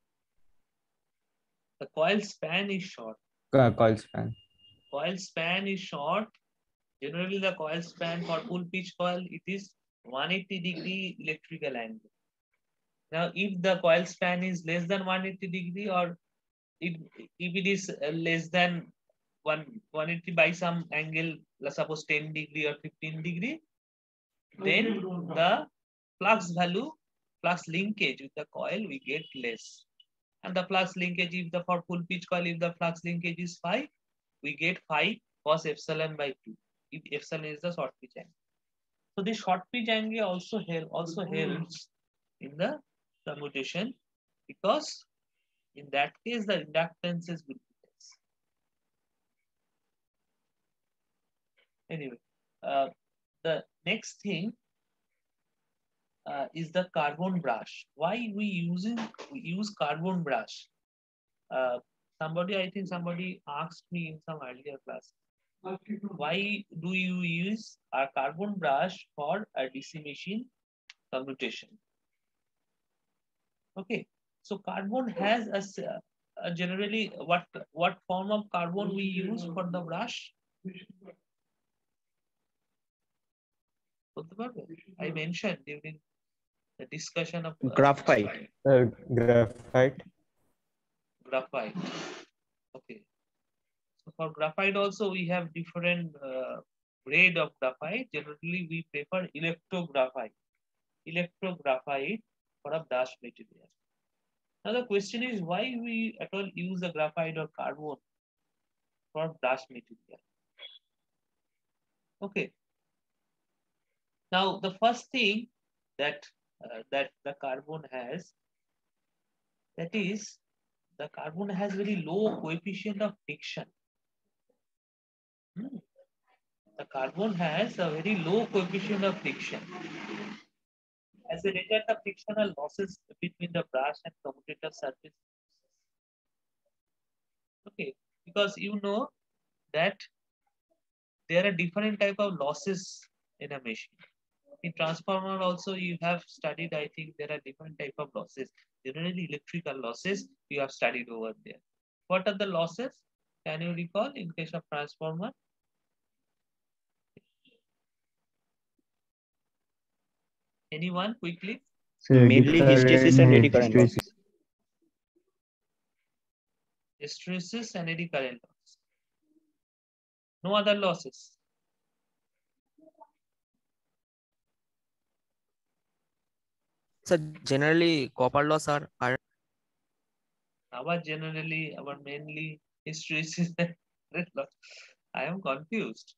The coil span is short. Coil span. Coil span is short. Generally, the coil span for full pitch coil, it is 180-degree electrical angle. Now, if the coil span is less than 180-degree, or if it is less than 180 by some angle, let's suppose 10-degree or 15-degree, then the flux value, flux linkage with the coil, we get less. And the flux linkage, if the for full pitch coil, if the flux linkage is 5, we get 5 cos epsilon by 2. If epsilon is the short pitch angle. So this short pitch angle also helps in the commutation, because in that case the inductances will be less. Anyway, the next thing is the carbon brush. Why we use carbon brush? I think somebody asked me in some earlier class, why do you use a carbon brush for a DC machine commutation? Okay, so carbon has a generally, what form of carbon we use for the brush? I mentioned during the discussion of Graphite. Graphite. Graphite. Okay. So for graphite also we have different grade of graphite. Generally we prefer electrographite. Electrographite for a brush material. Now the question is why we at all use a graphite or carbon for brush material. Okay. Now the first thing that that the carbon has, that is, the carbon has very low coefficient of friction. The carbon has a very low coefficient of friction. As a result of frictional losses between the brush and commutator surface. Okay, because you know that there are different type of losses in a machine. In transformer also you have studied, I think there are different type of losses. Generally electrical losses you have studied over there. What are the losses? Can you recall in case of transformer? Anyone quickly? So Mainly hysteresis and eddy current losses. Hysteresis and eddy current loss. No other losses. So generally copper loss are Our mainly hysteresis and current loss. I am confused.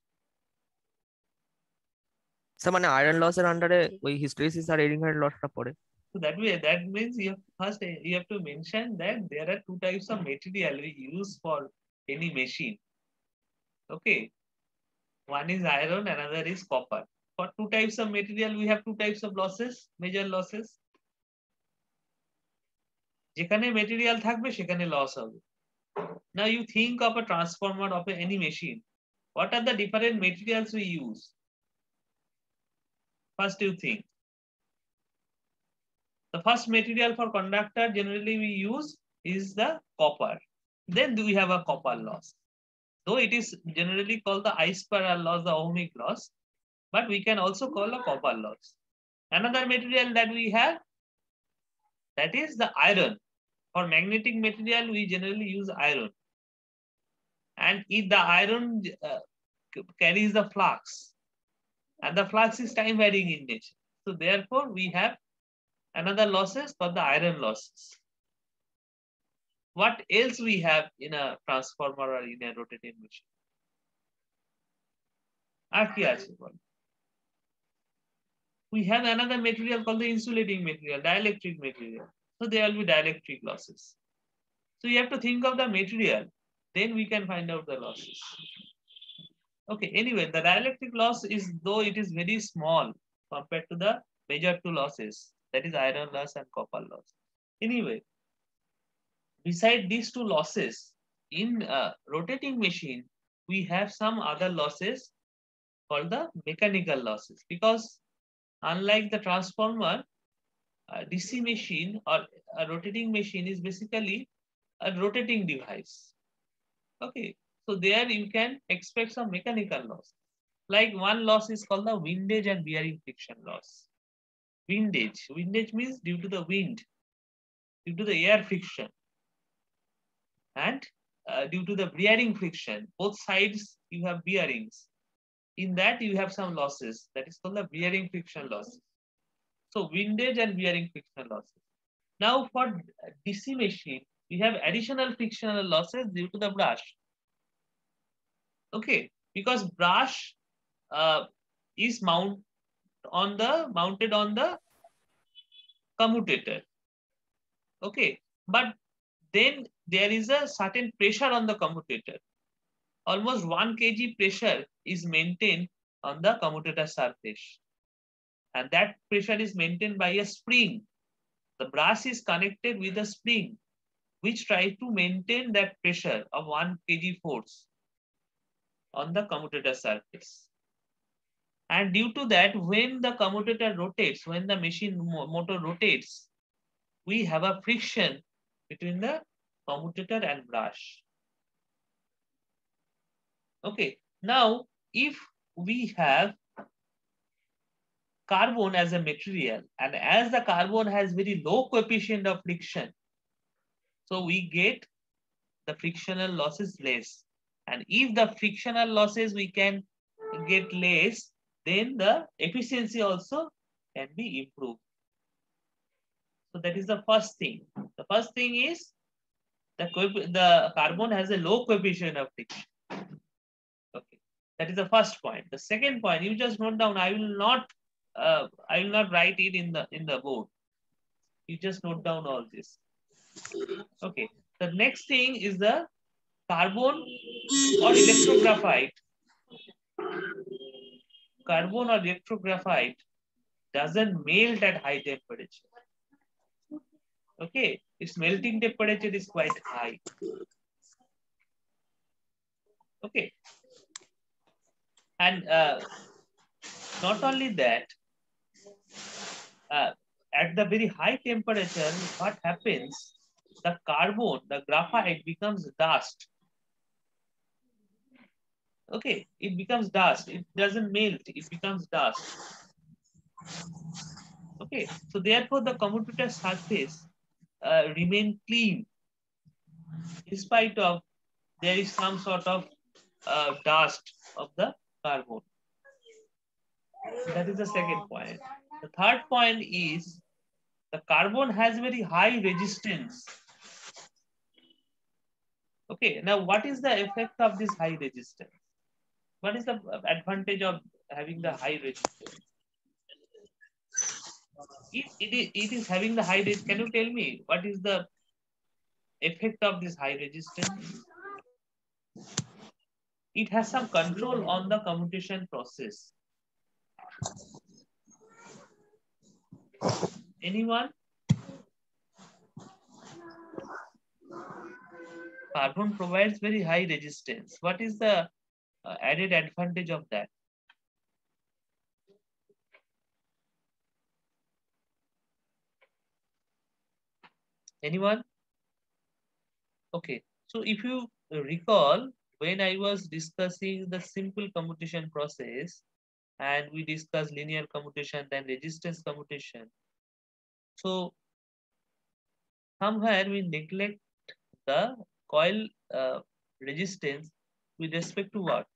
So মানে iron loss এর আন্ডারে ওই hysteresis আর eddy current loss টা পড়ে। So that means you have to mention that there are two types of material we use for any machine. Okay. One is iron, another is copper. For two types of material, we have two types of losses, major losses. যেখানে material থাকবে সেখানে loss হবে. Now you think of a transformer of any machine. What are the different materials we use? First you think. The first material for conductor generally we use is the copper. Then we have a copper loss. Though it is generally called the I spiral loss, the ohmic loss, but we can also call a copper loss. Another material that we have, that is the iron. For magnetic material, we generally use iron. And if the iron carries the flux, and the flux is time varying in nature. So therefore, we have another losses called the iron losses. What else we have in a transformer or in a rotating machine? We have another material called the insulating material, dielectric material. So there will be dielectric losses. So you have to think of the material, then we can find out the losses. Okay, anyway, the dielectric loss is, though it is very small compared to the major two losses, that is iron loss and copper loss. Anyway, beside these two losses, in a rotating machine, we have some other losses called the mechanical losses, because unlike the transformer, a DC machine or a rotating machine is basically a rotating device. Okay, so there you can expect some mechanical loss. Like one loss is called the windage and bearing friction loss. Windage means due to the wind, due to the air friction, and due to the bearing friction. Both sides you have bearings. In that you have some losses, that is called the bearing friction losses. So windage and bearing friction losses. Now for DC machine, we have additional frictional losses due to the brush. Okay, because brush is mounted on the commutator. Okay, but then there is a certain pressure on the commutator. Almost 1 kg pressure is maintained on the commutator surface, and that pressure is maintained by a spring. The brass is connected with a spring which tries to maintain that pressure of 1 kg force on the commutator surface. And due to that, when the commutator rotates, when the machine motor rotates, we have a friction between the commutator and brush. Okay, now if we have carbon as a material, and as the carbon has very low coefficient of friction, so we get the frictional losses less. And if the frictional losses we can get less, then the efficiency also can be improved. So that is the first thing. The first thing is the carbon has a low coefficient of friction. Okay, that is the first point. The second point, you just note down. I will not write it in the board. You just note down all this. Okay. The next thing is the carbon or electrographite. Carbon or electrographite doesn't melt at high temperature. Okay, its melting temperature is quite high. Okay, and not only that, at the very high temperature, what happens? The carbon, the graphite becomes dust. Okay, it becomes dust. It doesn't melt, it becomes dust. Okay, so therefore the commutator surface remain clean in spite of there is some sort of dust of the carbon. That is the second point. The third point is the carbon has very high resistance. Okay, now what is the effect of this high resistance? What is the advantage of having the high resistance? If it is having the high resistance, can you tell me what is the effect of this high resistance? It has some control on the commutation process. Anyone? Carbon provides very high resistance. What is the added advantage of that? Anyone? Okay, so if you recall, when I was discussing the simple commutation process and we discussed linear commutation, then resistance commutation. So somewhere we neglect the coil resistance with respect to what?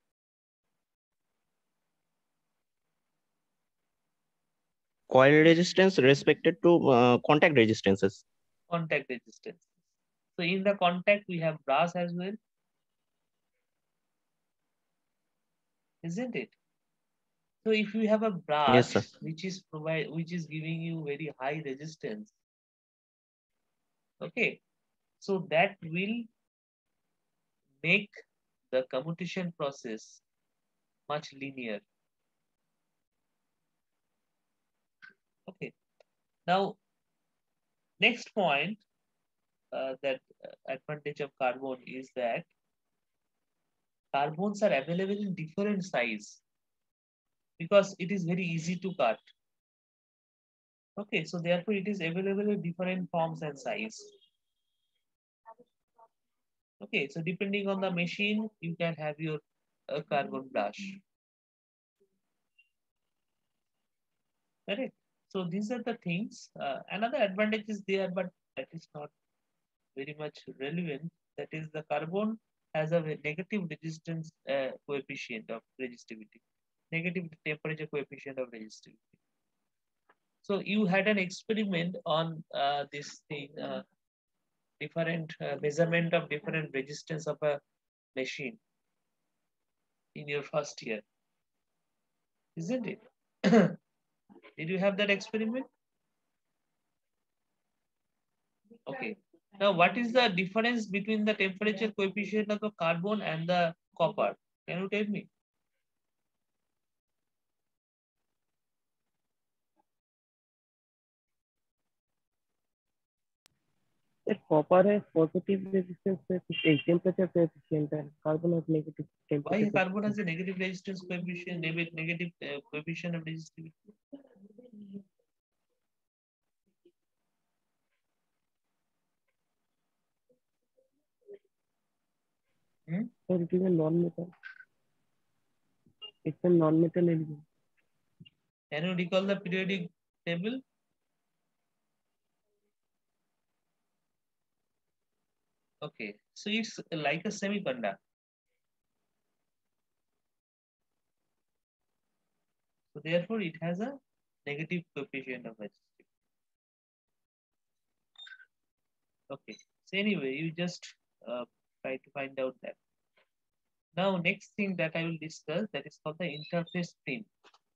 Coil resistance respected to contact resistances. Contact resistance. So in the contact we have brass as well, isn't it? So if you have a brass Yes, which is giving you very high resistance, okay, so that will make the commutation process much linear. Okay, now next point that advantage of carbon is that carbons are available in different size because it is very easy to cut. Okay, so therefore it is available in different forms and size. Okay, so depending on the machine, you can have your carbon brush. Correct. So these are the things. Another advantage is there, but that is not very much relevant. That is the carbon has a negative resistance coefficient of resistivity, negative temperature coefficient of resistivity. So you had an experiment on this thing, different measurement of different resistance of a machine in your first year, isn't it? Did you have that experiment? Okay. Now, what is the difference between the temperature coefficient of the carbon and the copper? Can you tell me? That copper has positive resistance coefficient, temperature coefficient, and carbon has negative temperature Why carbon coefficient. has a negative resistance coefficient, negative coefficient of resistivity? So it is a non-metal. It's a non-metal element. Can you recall the periodic table? Okay, so it's like a semiconductor. So therefore, it has a negative coefficient of resistivity. Okay, so anyway, you just try to find out that. Now, next thing that I will discuss, that is called the interface pin.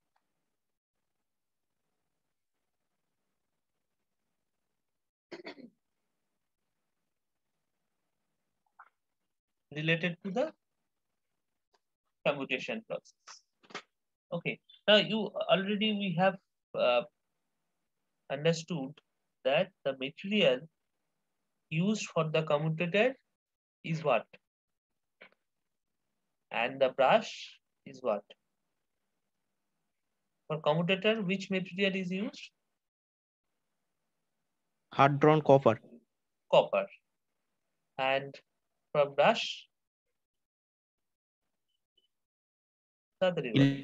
Related to the commutation process. Okay, now we have uh, understood that the material used for the commutator is what? And the brush is what? For commutator, which material is used? Hard drawn copper. Copper. And for brush? তাড়াতাড়ি বলো।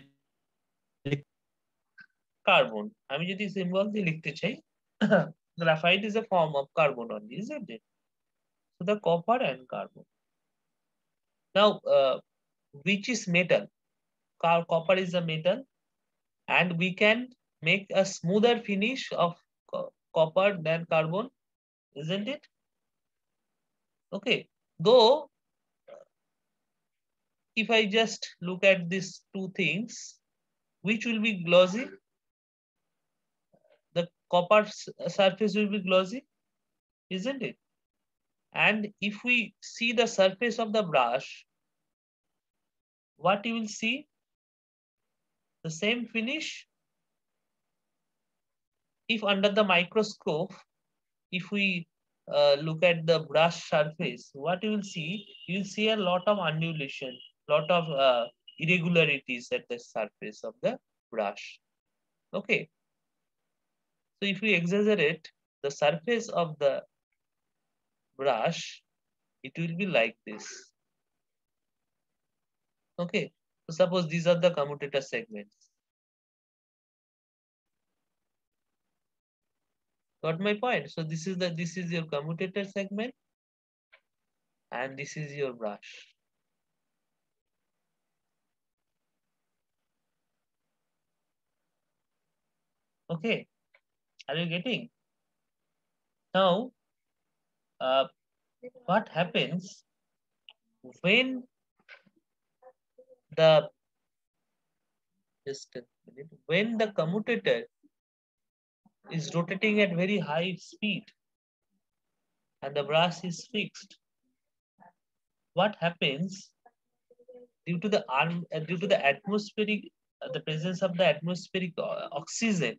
Carbon. আমি যদি symbol দিয়ে লিখতে চাই, graphite is a form of carbon only, isn't it? So the copper and carbon. Now, which is metal? Copper is a metal, and we can make a smoother finish of copper than carbon, isn't it? Okay, though if I just look at these two things, which will be glossy? The copper surface will be glossy, isn't it? And if we see the surface of the brush, what you will see? The same finish. If under the microscope, if we look at the brush surface, what you will see? You will see a lot of undulation, lot of irregularities at the surface of the brush. Okay. So if we exaggerate the surface of the brush, it will be like this. Okay. So suppose these are the commutator segments. Got my point? So this is your commutator segment, and this is your brush. Okay, are you getting? Now, what happens when the when the commutator is rotating at very high speed and the brush is fixed? What happens due to the atmospheric the presence of the atmospheric oxygen?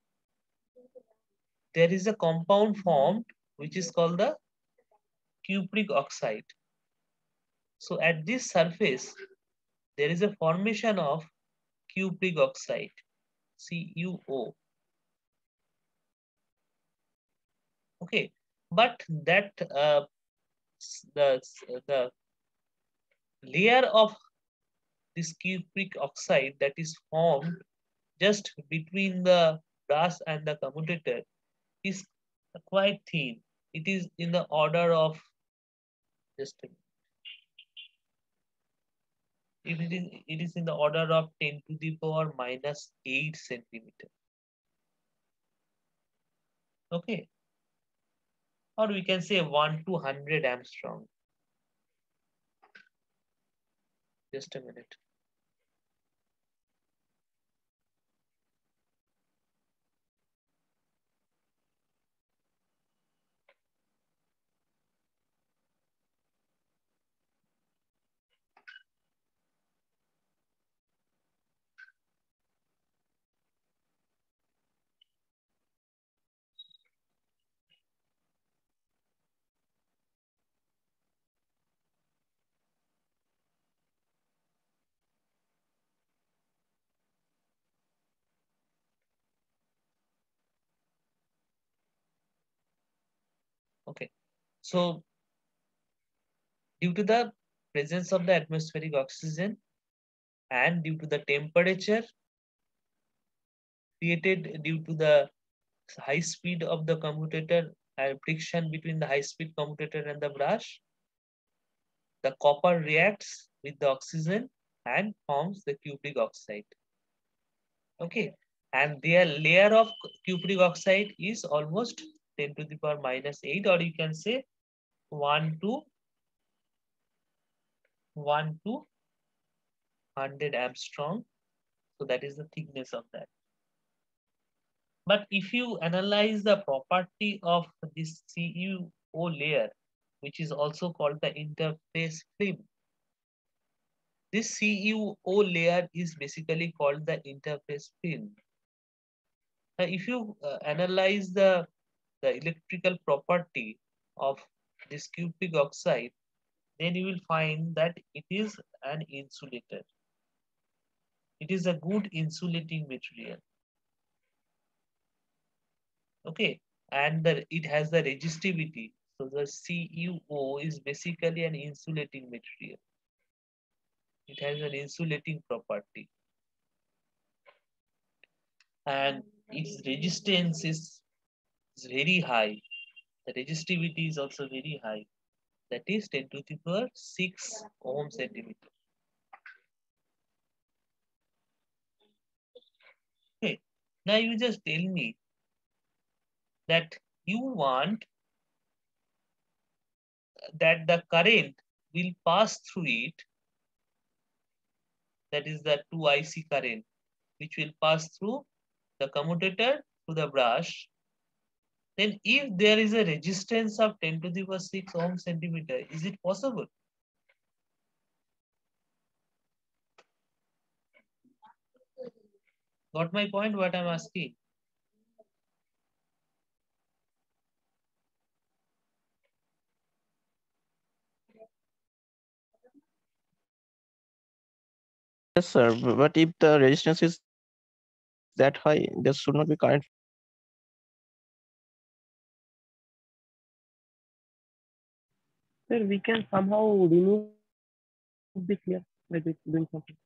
There is a compound formed which is called the cupric oxide. So at this surface, there is a formation of cupric oxide, CuO. Okay, but that the layer of this cupric oxide that is formed just between the brass and the commutator is quite thin. It is in the order of just a minute. It is in the order of 10 to the power minus 8 centimeter. Okay. Or we can say 1 to 100 Armstrong. Just a minute. Okay. So due to the presence of the atmospheric oxygen and due to the temperature, created due to the high speed of the commutator and friction between the high speed commutator and the brush. The copper reacts with the oxygen and forms the cupric oxide. Okay, and their layer of cupric oxide is almost 10 to the power minus 8, or you can say 1 to 100 Armstrong. So that is the thickness of that. But if you analyze the property of this CuO layer, which is also called the interface film, this CuO layer is basically called the interface film. Now, if you analyze the electrical property of this cupric oxide, then you will find that it is an insulator. It is a good insulating material. Okay, and it has the resistivity. So the CuO is basically an insulating material. It has an insulating property. And its resistance is very high. The resistivity is also very high. That is 10 to the power 6 ohm centimeter. Okay, now you just tell me that you want that the current will pass through it, that is the 2IC current, which will pass through the commutator to the brush. Then if there is a resistance of 10 to the power 6 ohm centimeter, is it possible? Got my point, what I'm asking? Yes, sir. But if the resistance is that high, there should not be current. Sir, we can somehow remove this layer by doing something.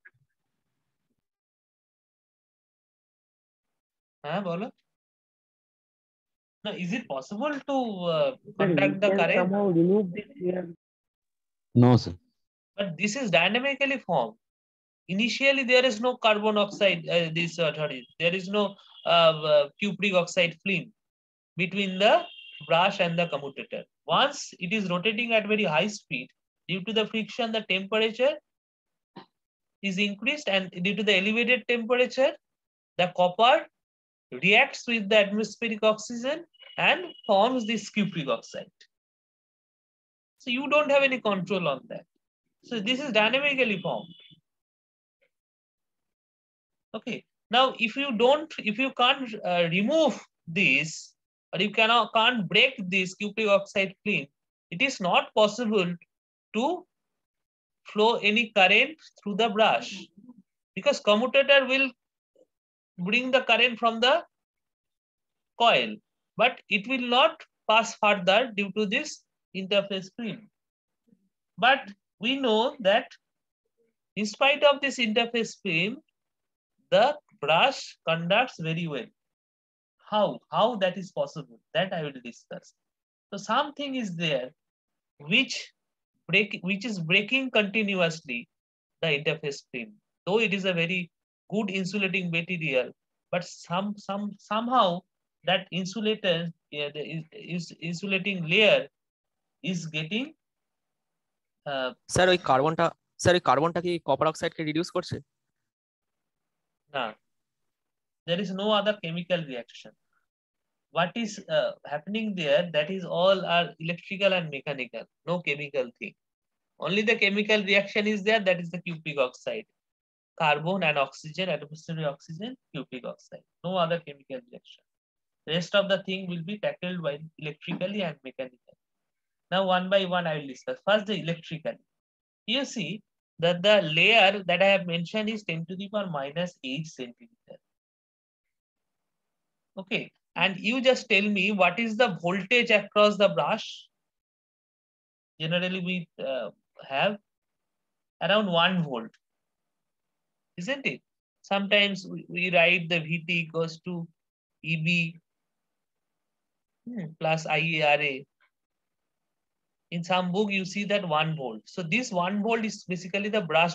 Bolo? Now, is it possible to Sir, we conduct the can current? somehow remove this layer. No, sir. But this is dynamically formed. Initially, there is no carbon oxide, there is no cupric oxide film between the brush and the commutator. Once it is rotating at very high speed, due to the friction, the temperature is increased, and due to the elevated temperature, the copper reacts with the atmospheric oxygen and forms this cupric oxide. So you don't have any control on that. So this is dynamically formed. Okay. Now, if you can't remove this, or you can't break this cupric oxide film, it is not possible to flow any current through the brush, because commutator will bring the current from the coil, but it will not pass further due to this interface film. But we know that in spite of this interface film, the brush conducts very well. How that is possible? That I will discuss. So something is there which is breaking continuously the interface film. Though it is a very good insulating material, but somehow that insulator, the insulating layer is getting sir ওই কার্বনটা কি copper অক্সাইডকে reduce করছে? না, there is no other chemical reaction. What is happening there, that is all are electrical and mechanical, no chemical thing. Only the chemical reaction is there, that is the cupric oxide. Carbon and oxygen, atmospheric oxygen, cupric oxide. No other chemical reaction. Rest of the thing will be tackled by electrically and mechanically. Now one by one I will discuss. First the electrically. You see that the layer that I have mentioned is 10 to the power minus 8 centimeter. Okay, and you just tell me what is the voltage across the brush. Generally we have around 1 volt, isn't it? Sometimes we write the Vt equals to Eb plus IARA. In some book, you see that 1 volt. So this 1 volt is basically the brush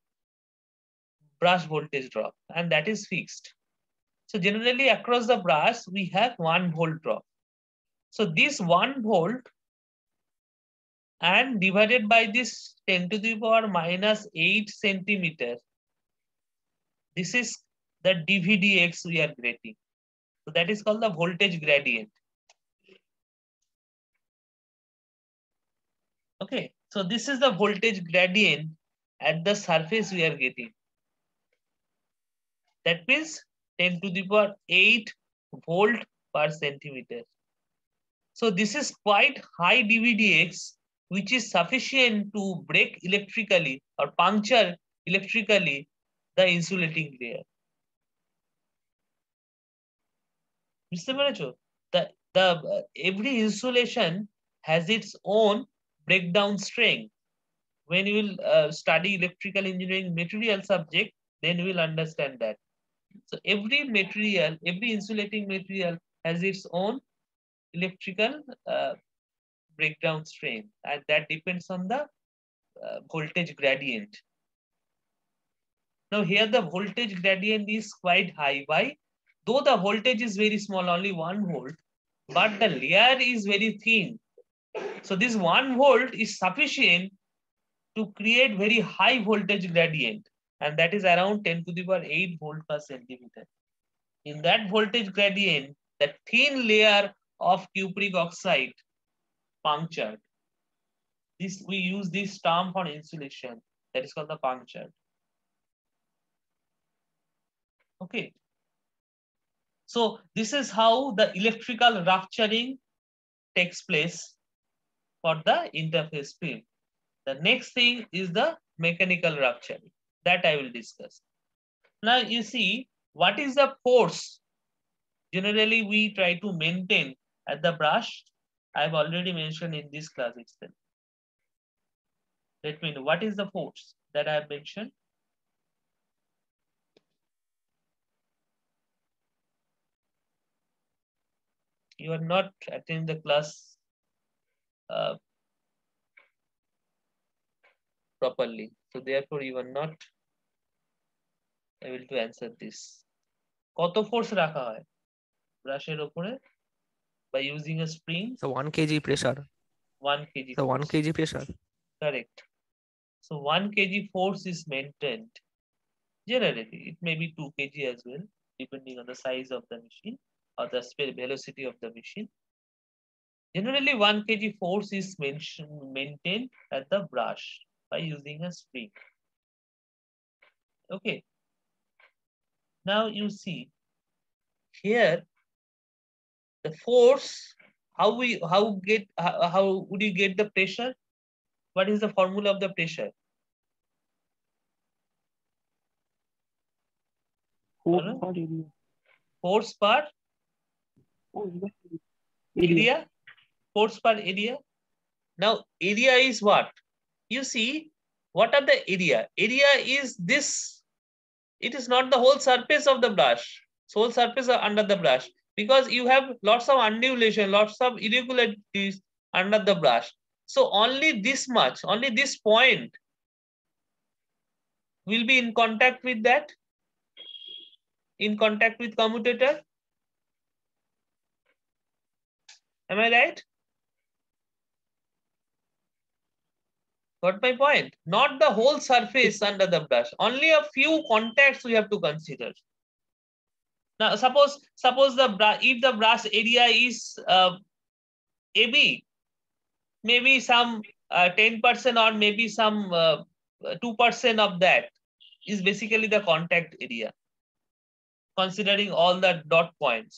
voltage drop, and that is fixed. So generally across the brush, we have 1 volt drop. So this 1 volt and divided by this 10 to the power minus 8 centimeter. This is the dVdx we are getting. So that is called the voltage gradient. Okay, so this is the voltage gradient at the surface we are getting. That means 10 to the power 8 volt per centimeter. So this is quite high dVdx, which is sufficient to break electrically or puncture electrically the insulating layer. Every insulation has its own breakdown strength. When you will study electrical engineering material subject, then you will understand that. So every material, every insulating material has its own electrical breakdown strength, and that depends on the voltage gradient. Now here the voltage gradient is quite high. Why? Though the voltage is very small, only 1 volt, but the layer is very thin. So this 1 volt is sufficient to create very high voltage gradient, and that is around 10 to the power 8 volt per centimeter. In that voltage gradient, the thin layer of cupric oxide punctured. We use this term for insulation, that is called the punctured. Okay. So this is how the electrical rupturing takes place for the interface film. The next thing is the mechanical rupturing that I will discuss. Now you see, what is the force generally we try to maintain at the brush? I've already mentioned in this class itself. Let me know what is the force that I have mentioned. You are not attending the class properly, so therefore you are not able to answer this. কত force রাখা হয় ব্রাশের উপরে by using a spring? So 1 kg pressure. 1 kg. So force. 1 kg pressure. Correct. So 1 kg force is maintained. Generally, it may be 2 kg as well, depending on the size of the machine or the velocity of the machine. Generally, 1 kg force is maintained at the brush by using a spring. Okay. Now you see here the force. How would you get the pressure? What is the formula of the pressure? Force per area. Force per area. Now area is what? You see, what are the area? Area is this. It is not the whole surface of the brush. Whole surface are under the brush, because you have lots of undulation, lots of irregularities under the brush. So only this much, only this point will be in contact with that, in contact with commutator. Am I right? Got my point? Not the whole surface under the brush. Only a few contacts we have to consider. Now, suppose if the brush area is AB, maybe some 10% or maybe some 2% of that is basically the contact area, considering all the dot points.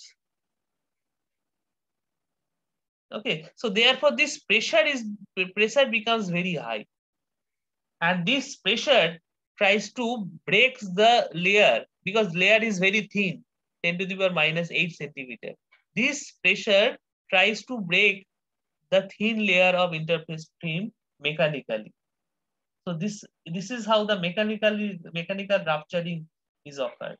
Okay, so therefore this pressure becomes very high, and this pressure tries to break the layer, because layer is very thin, 10 to the power minus 8 centimeter. This pressure tries to break the thin layer of interface film mechanically. So this is how the mechanical rupturing is occurred.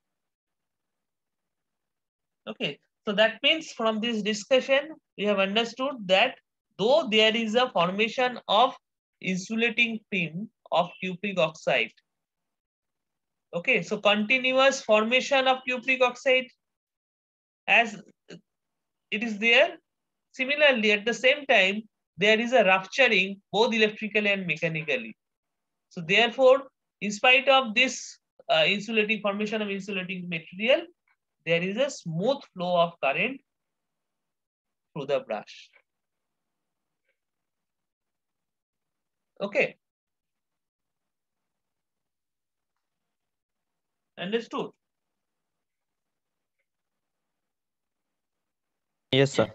Okay, so that means from this discussion, we have understood that though there is a formation of insulating film of cupric oxide, okay, so continuous formation of cupric oxide as it is there. Similarly, at the same time, there is a rupturing both electrically and mechanically. So therefore, in spite of this insulating formation of insulating material, there is a smooth flow of current through the brush. Okay. Understood? Yes, sir.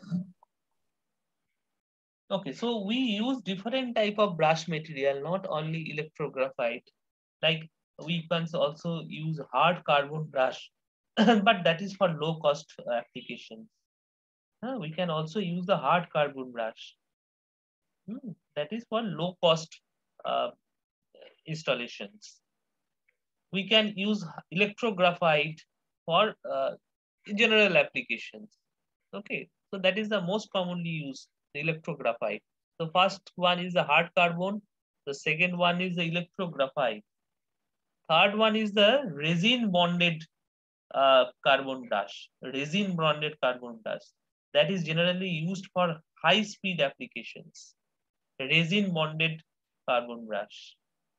Okay, so we use different type of brush material, not only electrographite. Like we can also use hard carbon brush, but that is for low cost applications. We can also use the hard carbon brush. That is for low cost installations. We can use electrographite for general applications. Okay, so that is the most commonly used, the electrographite. The first one is the hard carbon. The second one is the electrographite. Third one is the resin bonded carbon brush. Resin bonded carbon brush that is generally used for high speed applications. Resin bonded carbon brush.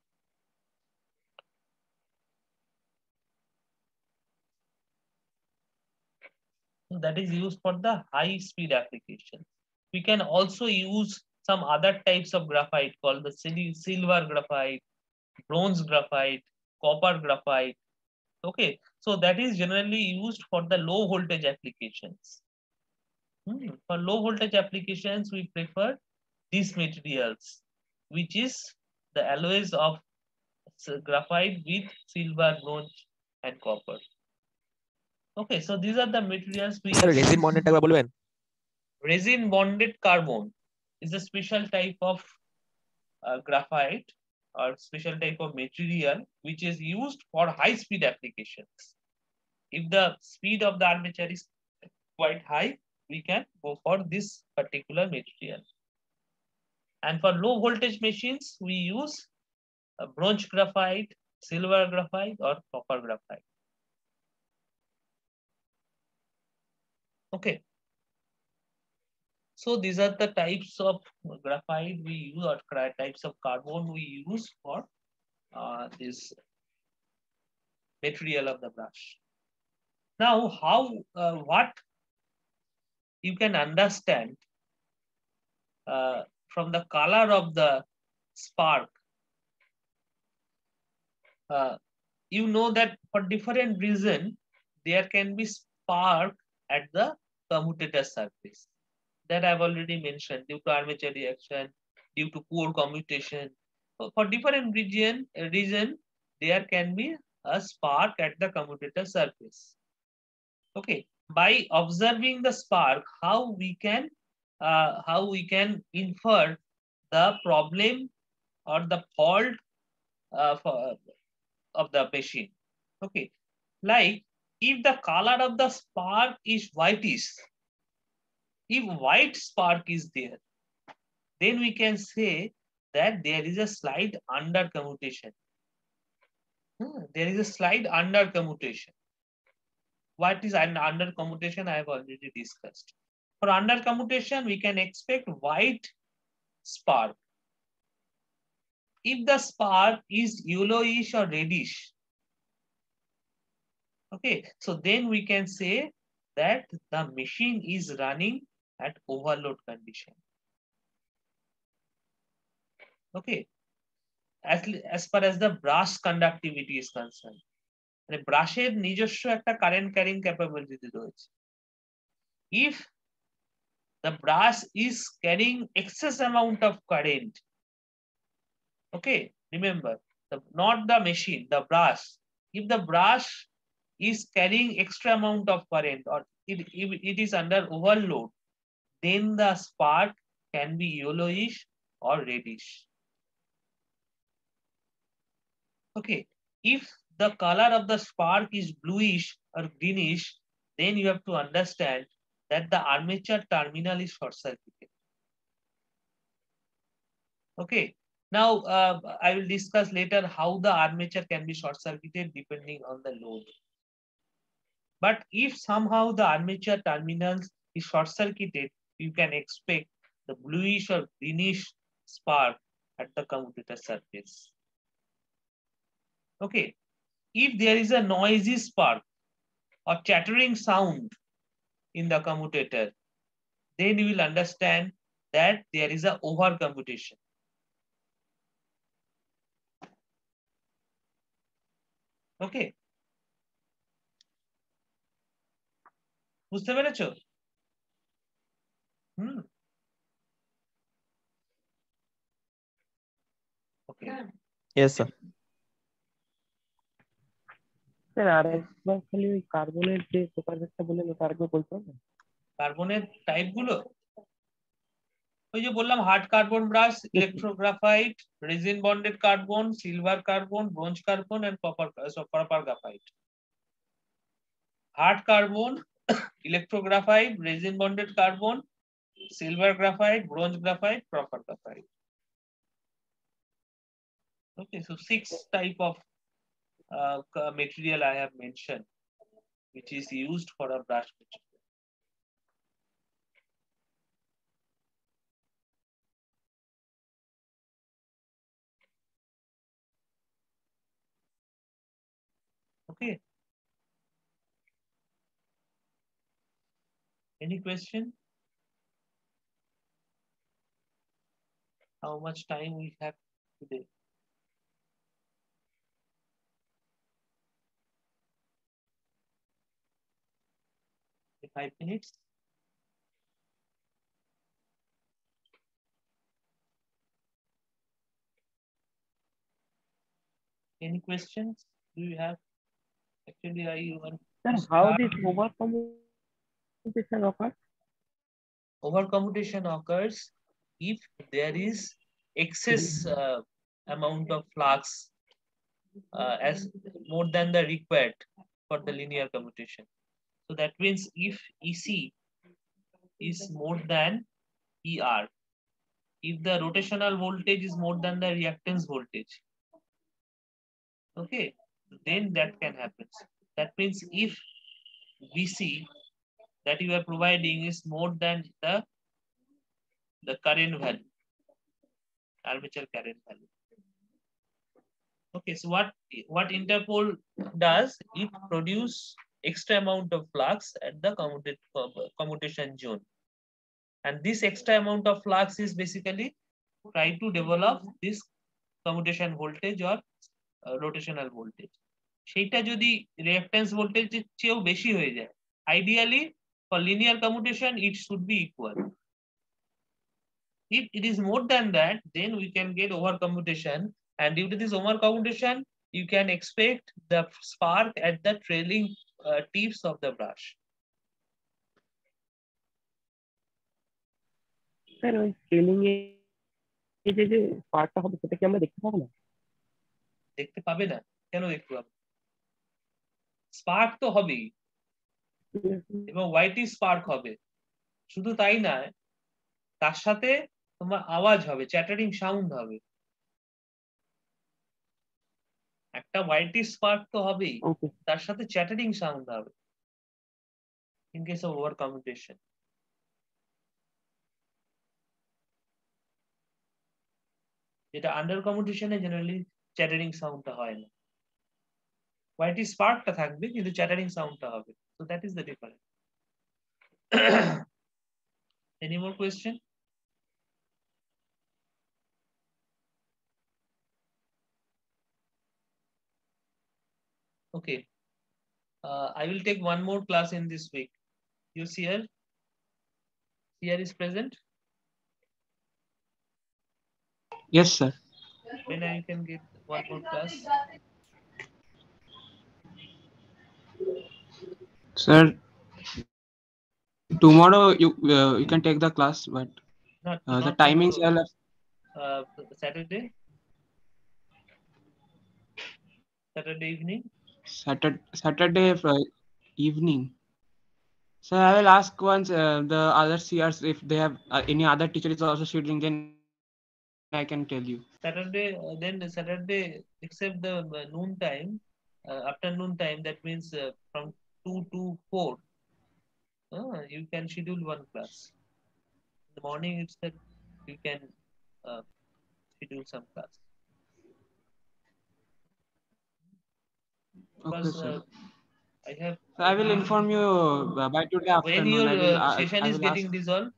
So that is used for the high speed application. We can also use some other types of graphite called the silver graphite, bronze graphite, copper graphite. Okay, so that is generally used for the low voltage applications. For low voltage applications, we prefer these materials, which is the alloys of graphite with silver, bronze, and copper. Okay, so these are the materials we. Sir resin বন্ডেডটা একবার বলবেন? Resin bonded carbon is a special type of graphite or special type of material which is used for high speed applications. If the speed of the armature is quite high, we can go for this particular material. And for low voltage machines, we use bronze graphite, silver graphite, or copper graphite. Okay. So these are the types of graphite we use or types of carbon we use for this material of the brush. Now, what you can understand from the color of the spark, you know that for different reason, there can be spark at the commutator surface. That I've already mentioned, due to armature reaction, due to poor commutation. So for different reason, there can be a spark at the commutator surface. Okay, by observing the spark, how we can infer the problem or the fault of the machine. Okay, like if the color of the spark is whitish, if white spark is there, then we can say that there is a slight under commutation. There is a slight under commutation. What is an under commutation? I have already discussed. For under commutation, we can expect white spark. If the spark is yellowish or reddish, okay, so then we can say that the machine is running at overload condition. Okay, as far as the brush conductivity is concerned, মানে ব্রাশের নিজস্ব একটা current carrying capability রয়েছে. If the brush is carrying excess amount of current, okay, remember, not the machine, the brush. If the brush is carrying extra amount of current or it is under overload, then the spark can be yellowish or reddish. Okay, if the color of the spark is bluish or greenish, then you have to understand that the armature terminal is short circuited. Okay. Now I will discuss later how the armature can be short circuited depending on the load. But if somehow the armature terminals is short circuited, you can expect the bluish or greenish spark at the commutator surface. Okay. If there is a noisy spark or chattering sound in the commutator, then you will understand that there is a overcommutation. Okay. বুঝতে পেরেছো? Okay. Yes, sir. Sir আরেকবার খালি ওই কার্বনের যে প্রকারভেদটা বললেন ওটা আরেকবার বলতে হবে? কার্বনের টাইপ গুলো ওই যে বললাম hard carbon brush, electrographite, resin bonded carbon, silver carbon, bronze carbon and copper graphite. Hard carbon, electrographite, resin bonded carbon, silver graphite, bronze graphite, copper graphite. Okay, so 6 type of material I have mentioned, which is used for a brush material. Okay. Any question? How much time we have today? Okay, 5 minutes. Any questions? Do you have? Actually, I want. Sir, how this overcommutation occurs? Overcommutation occurs if there is excess amount of flux as more than the required for the linear commutation. So that means if EC is more than ER, if the rotational voltage is more than the reactance voltage, okay, then that can happen. That means if VC that you are providing is more than the current value, armature current value. Okay, so what interpole does, it produce extra amount of flux at the commutation zone, and this extra amount of flux is basically try to develop this commutation voltage or rotational voltage. সেইটা যদি reactance voltage চেয়েও বেশি হয়ে যায়, ideally for linear commutation it should be equal. If it is more than that, then we can get overcommutation, and due to this overcommutation, you can expect the spark at the trailing tips of the brush. Sir, ওই trailing এ যে পার্টটা হবে সেটা কি আমরা দেখতে পাবো না? দেখতে পাবে না? কেন দেখতে পাবে? স্পার্ক তো হবেই, এবং হোয়াইটি স্পার্ক হবে। শুধু তাই নয়, তার সাথে তোমার আওয়াজ হবে, চ্যাটারিং সাউন্ড হবে। একটা হোয়াইটি স্পার্ক তো হবেই, তার সাথে চ্যাটারিং সাউন্ড হবে in case of overcommutation. যেটা আন্ডার কমিউটেশনে জেনারেলি চ্যাটারিং সাউন্ডটা হয় না, হোয়াইটি স্পার্কটা থাকবে কিন্তু চ্যাটারিং সাউন্ডটা হবে। So that is the difference. Any more question? Okay, I will take one more class in this week. You see her? Here is present? Yes, sir. When I can get one more class? Sir, tomorrow you can take the class, but the timings are Saturday. Saturday evening? Saturday evening. So I will ask once the other CRs if they have any other teacher is also scheduling, then I can tell you. Saturday, then Saturday, except the noon time, afternoon time, that means from 2 to 4, you can schedule one class. In the morning itself, you can uh, schedule some class. Okay, Because sir. I have. So I will inform you by today When afternoon. your session I is will getting ask. dissolved,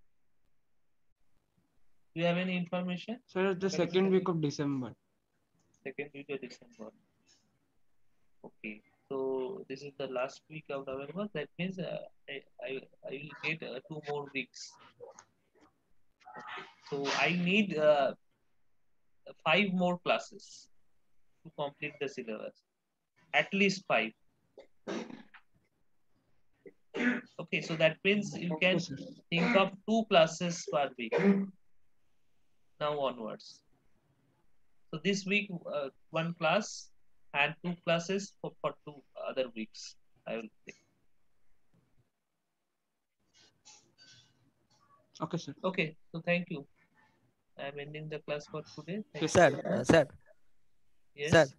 do you have any information? Sir, the second week of December. Second week of December. Okay, so this is the last week of November. That means I will get 2 more weeks. Okay, so I need 5 more classes to complete the syllabus. At least 5. Okay, so that means you Okay, can sir. think of 2 classes per week now onwards. So this week, 1 class and 2 classes for 2 other weeks. I will take. Okay, sir. Okay, so thank you. I am ending the class for today. Thank you. Sir sir Yes. Sir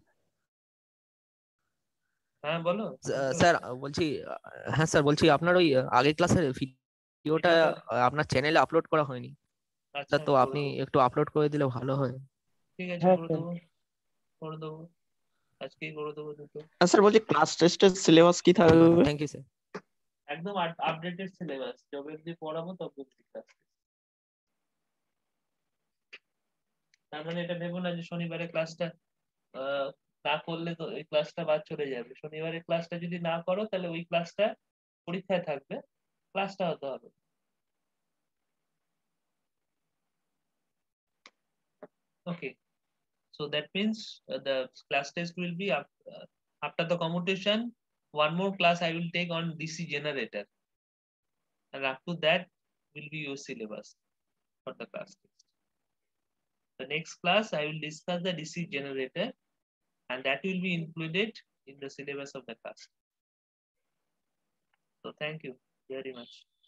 হ্যাঁ বলো sir বলছি হ্যাঁ sir বলছি আপনার ওই আগের ক্লাসের ভিডিওটা আপনার চ্যানেলে আপলোড করা হয়নি আচ্ছা স্যার তো আপনি একটু আপলোড করে দিলে ভালো হয় ঠিক আছে হ্যাঁ, করে স্যার। দেবো করে দেবো আজকেই করে দেবো দুটো স্যার বলছি ক্লাস টেস্টের সিলেবাস কি থাকবে? থ্যাংক ইউ স্যার একদম আপডেটেড সিলেবাস যবে অবধি পড়াবো তবে অবধি ক্লাস তার মানে এটা ভেবো না যে শনিবারে ক্লাসটা না করলে তো এই ক্লাসটা বাদ চলে যাবে শনিবারে ক্লাসটা যদি না করো তাহলে ওই ক্লাসটা পরীক্ষায় থাকবে ক্লাসটা হতে হবে okay so that means the class test will be after the commutation one more class I will take on DC generator and up to that will be your syllabus for the class test the next class I will discuss the DC generator and that will be included in the syllabus of the class so thank you very much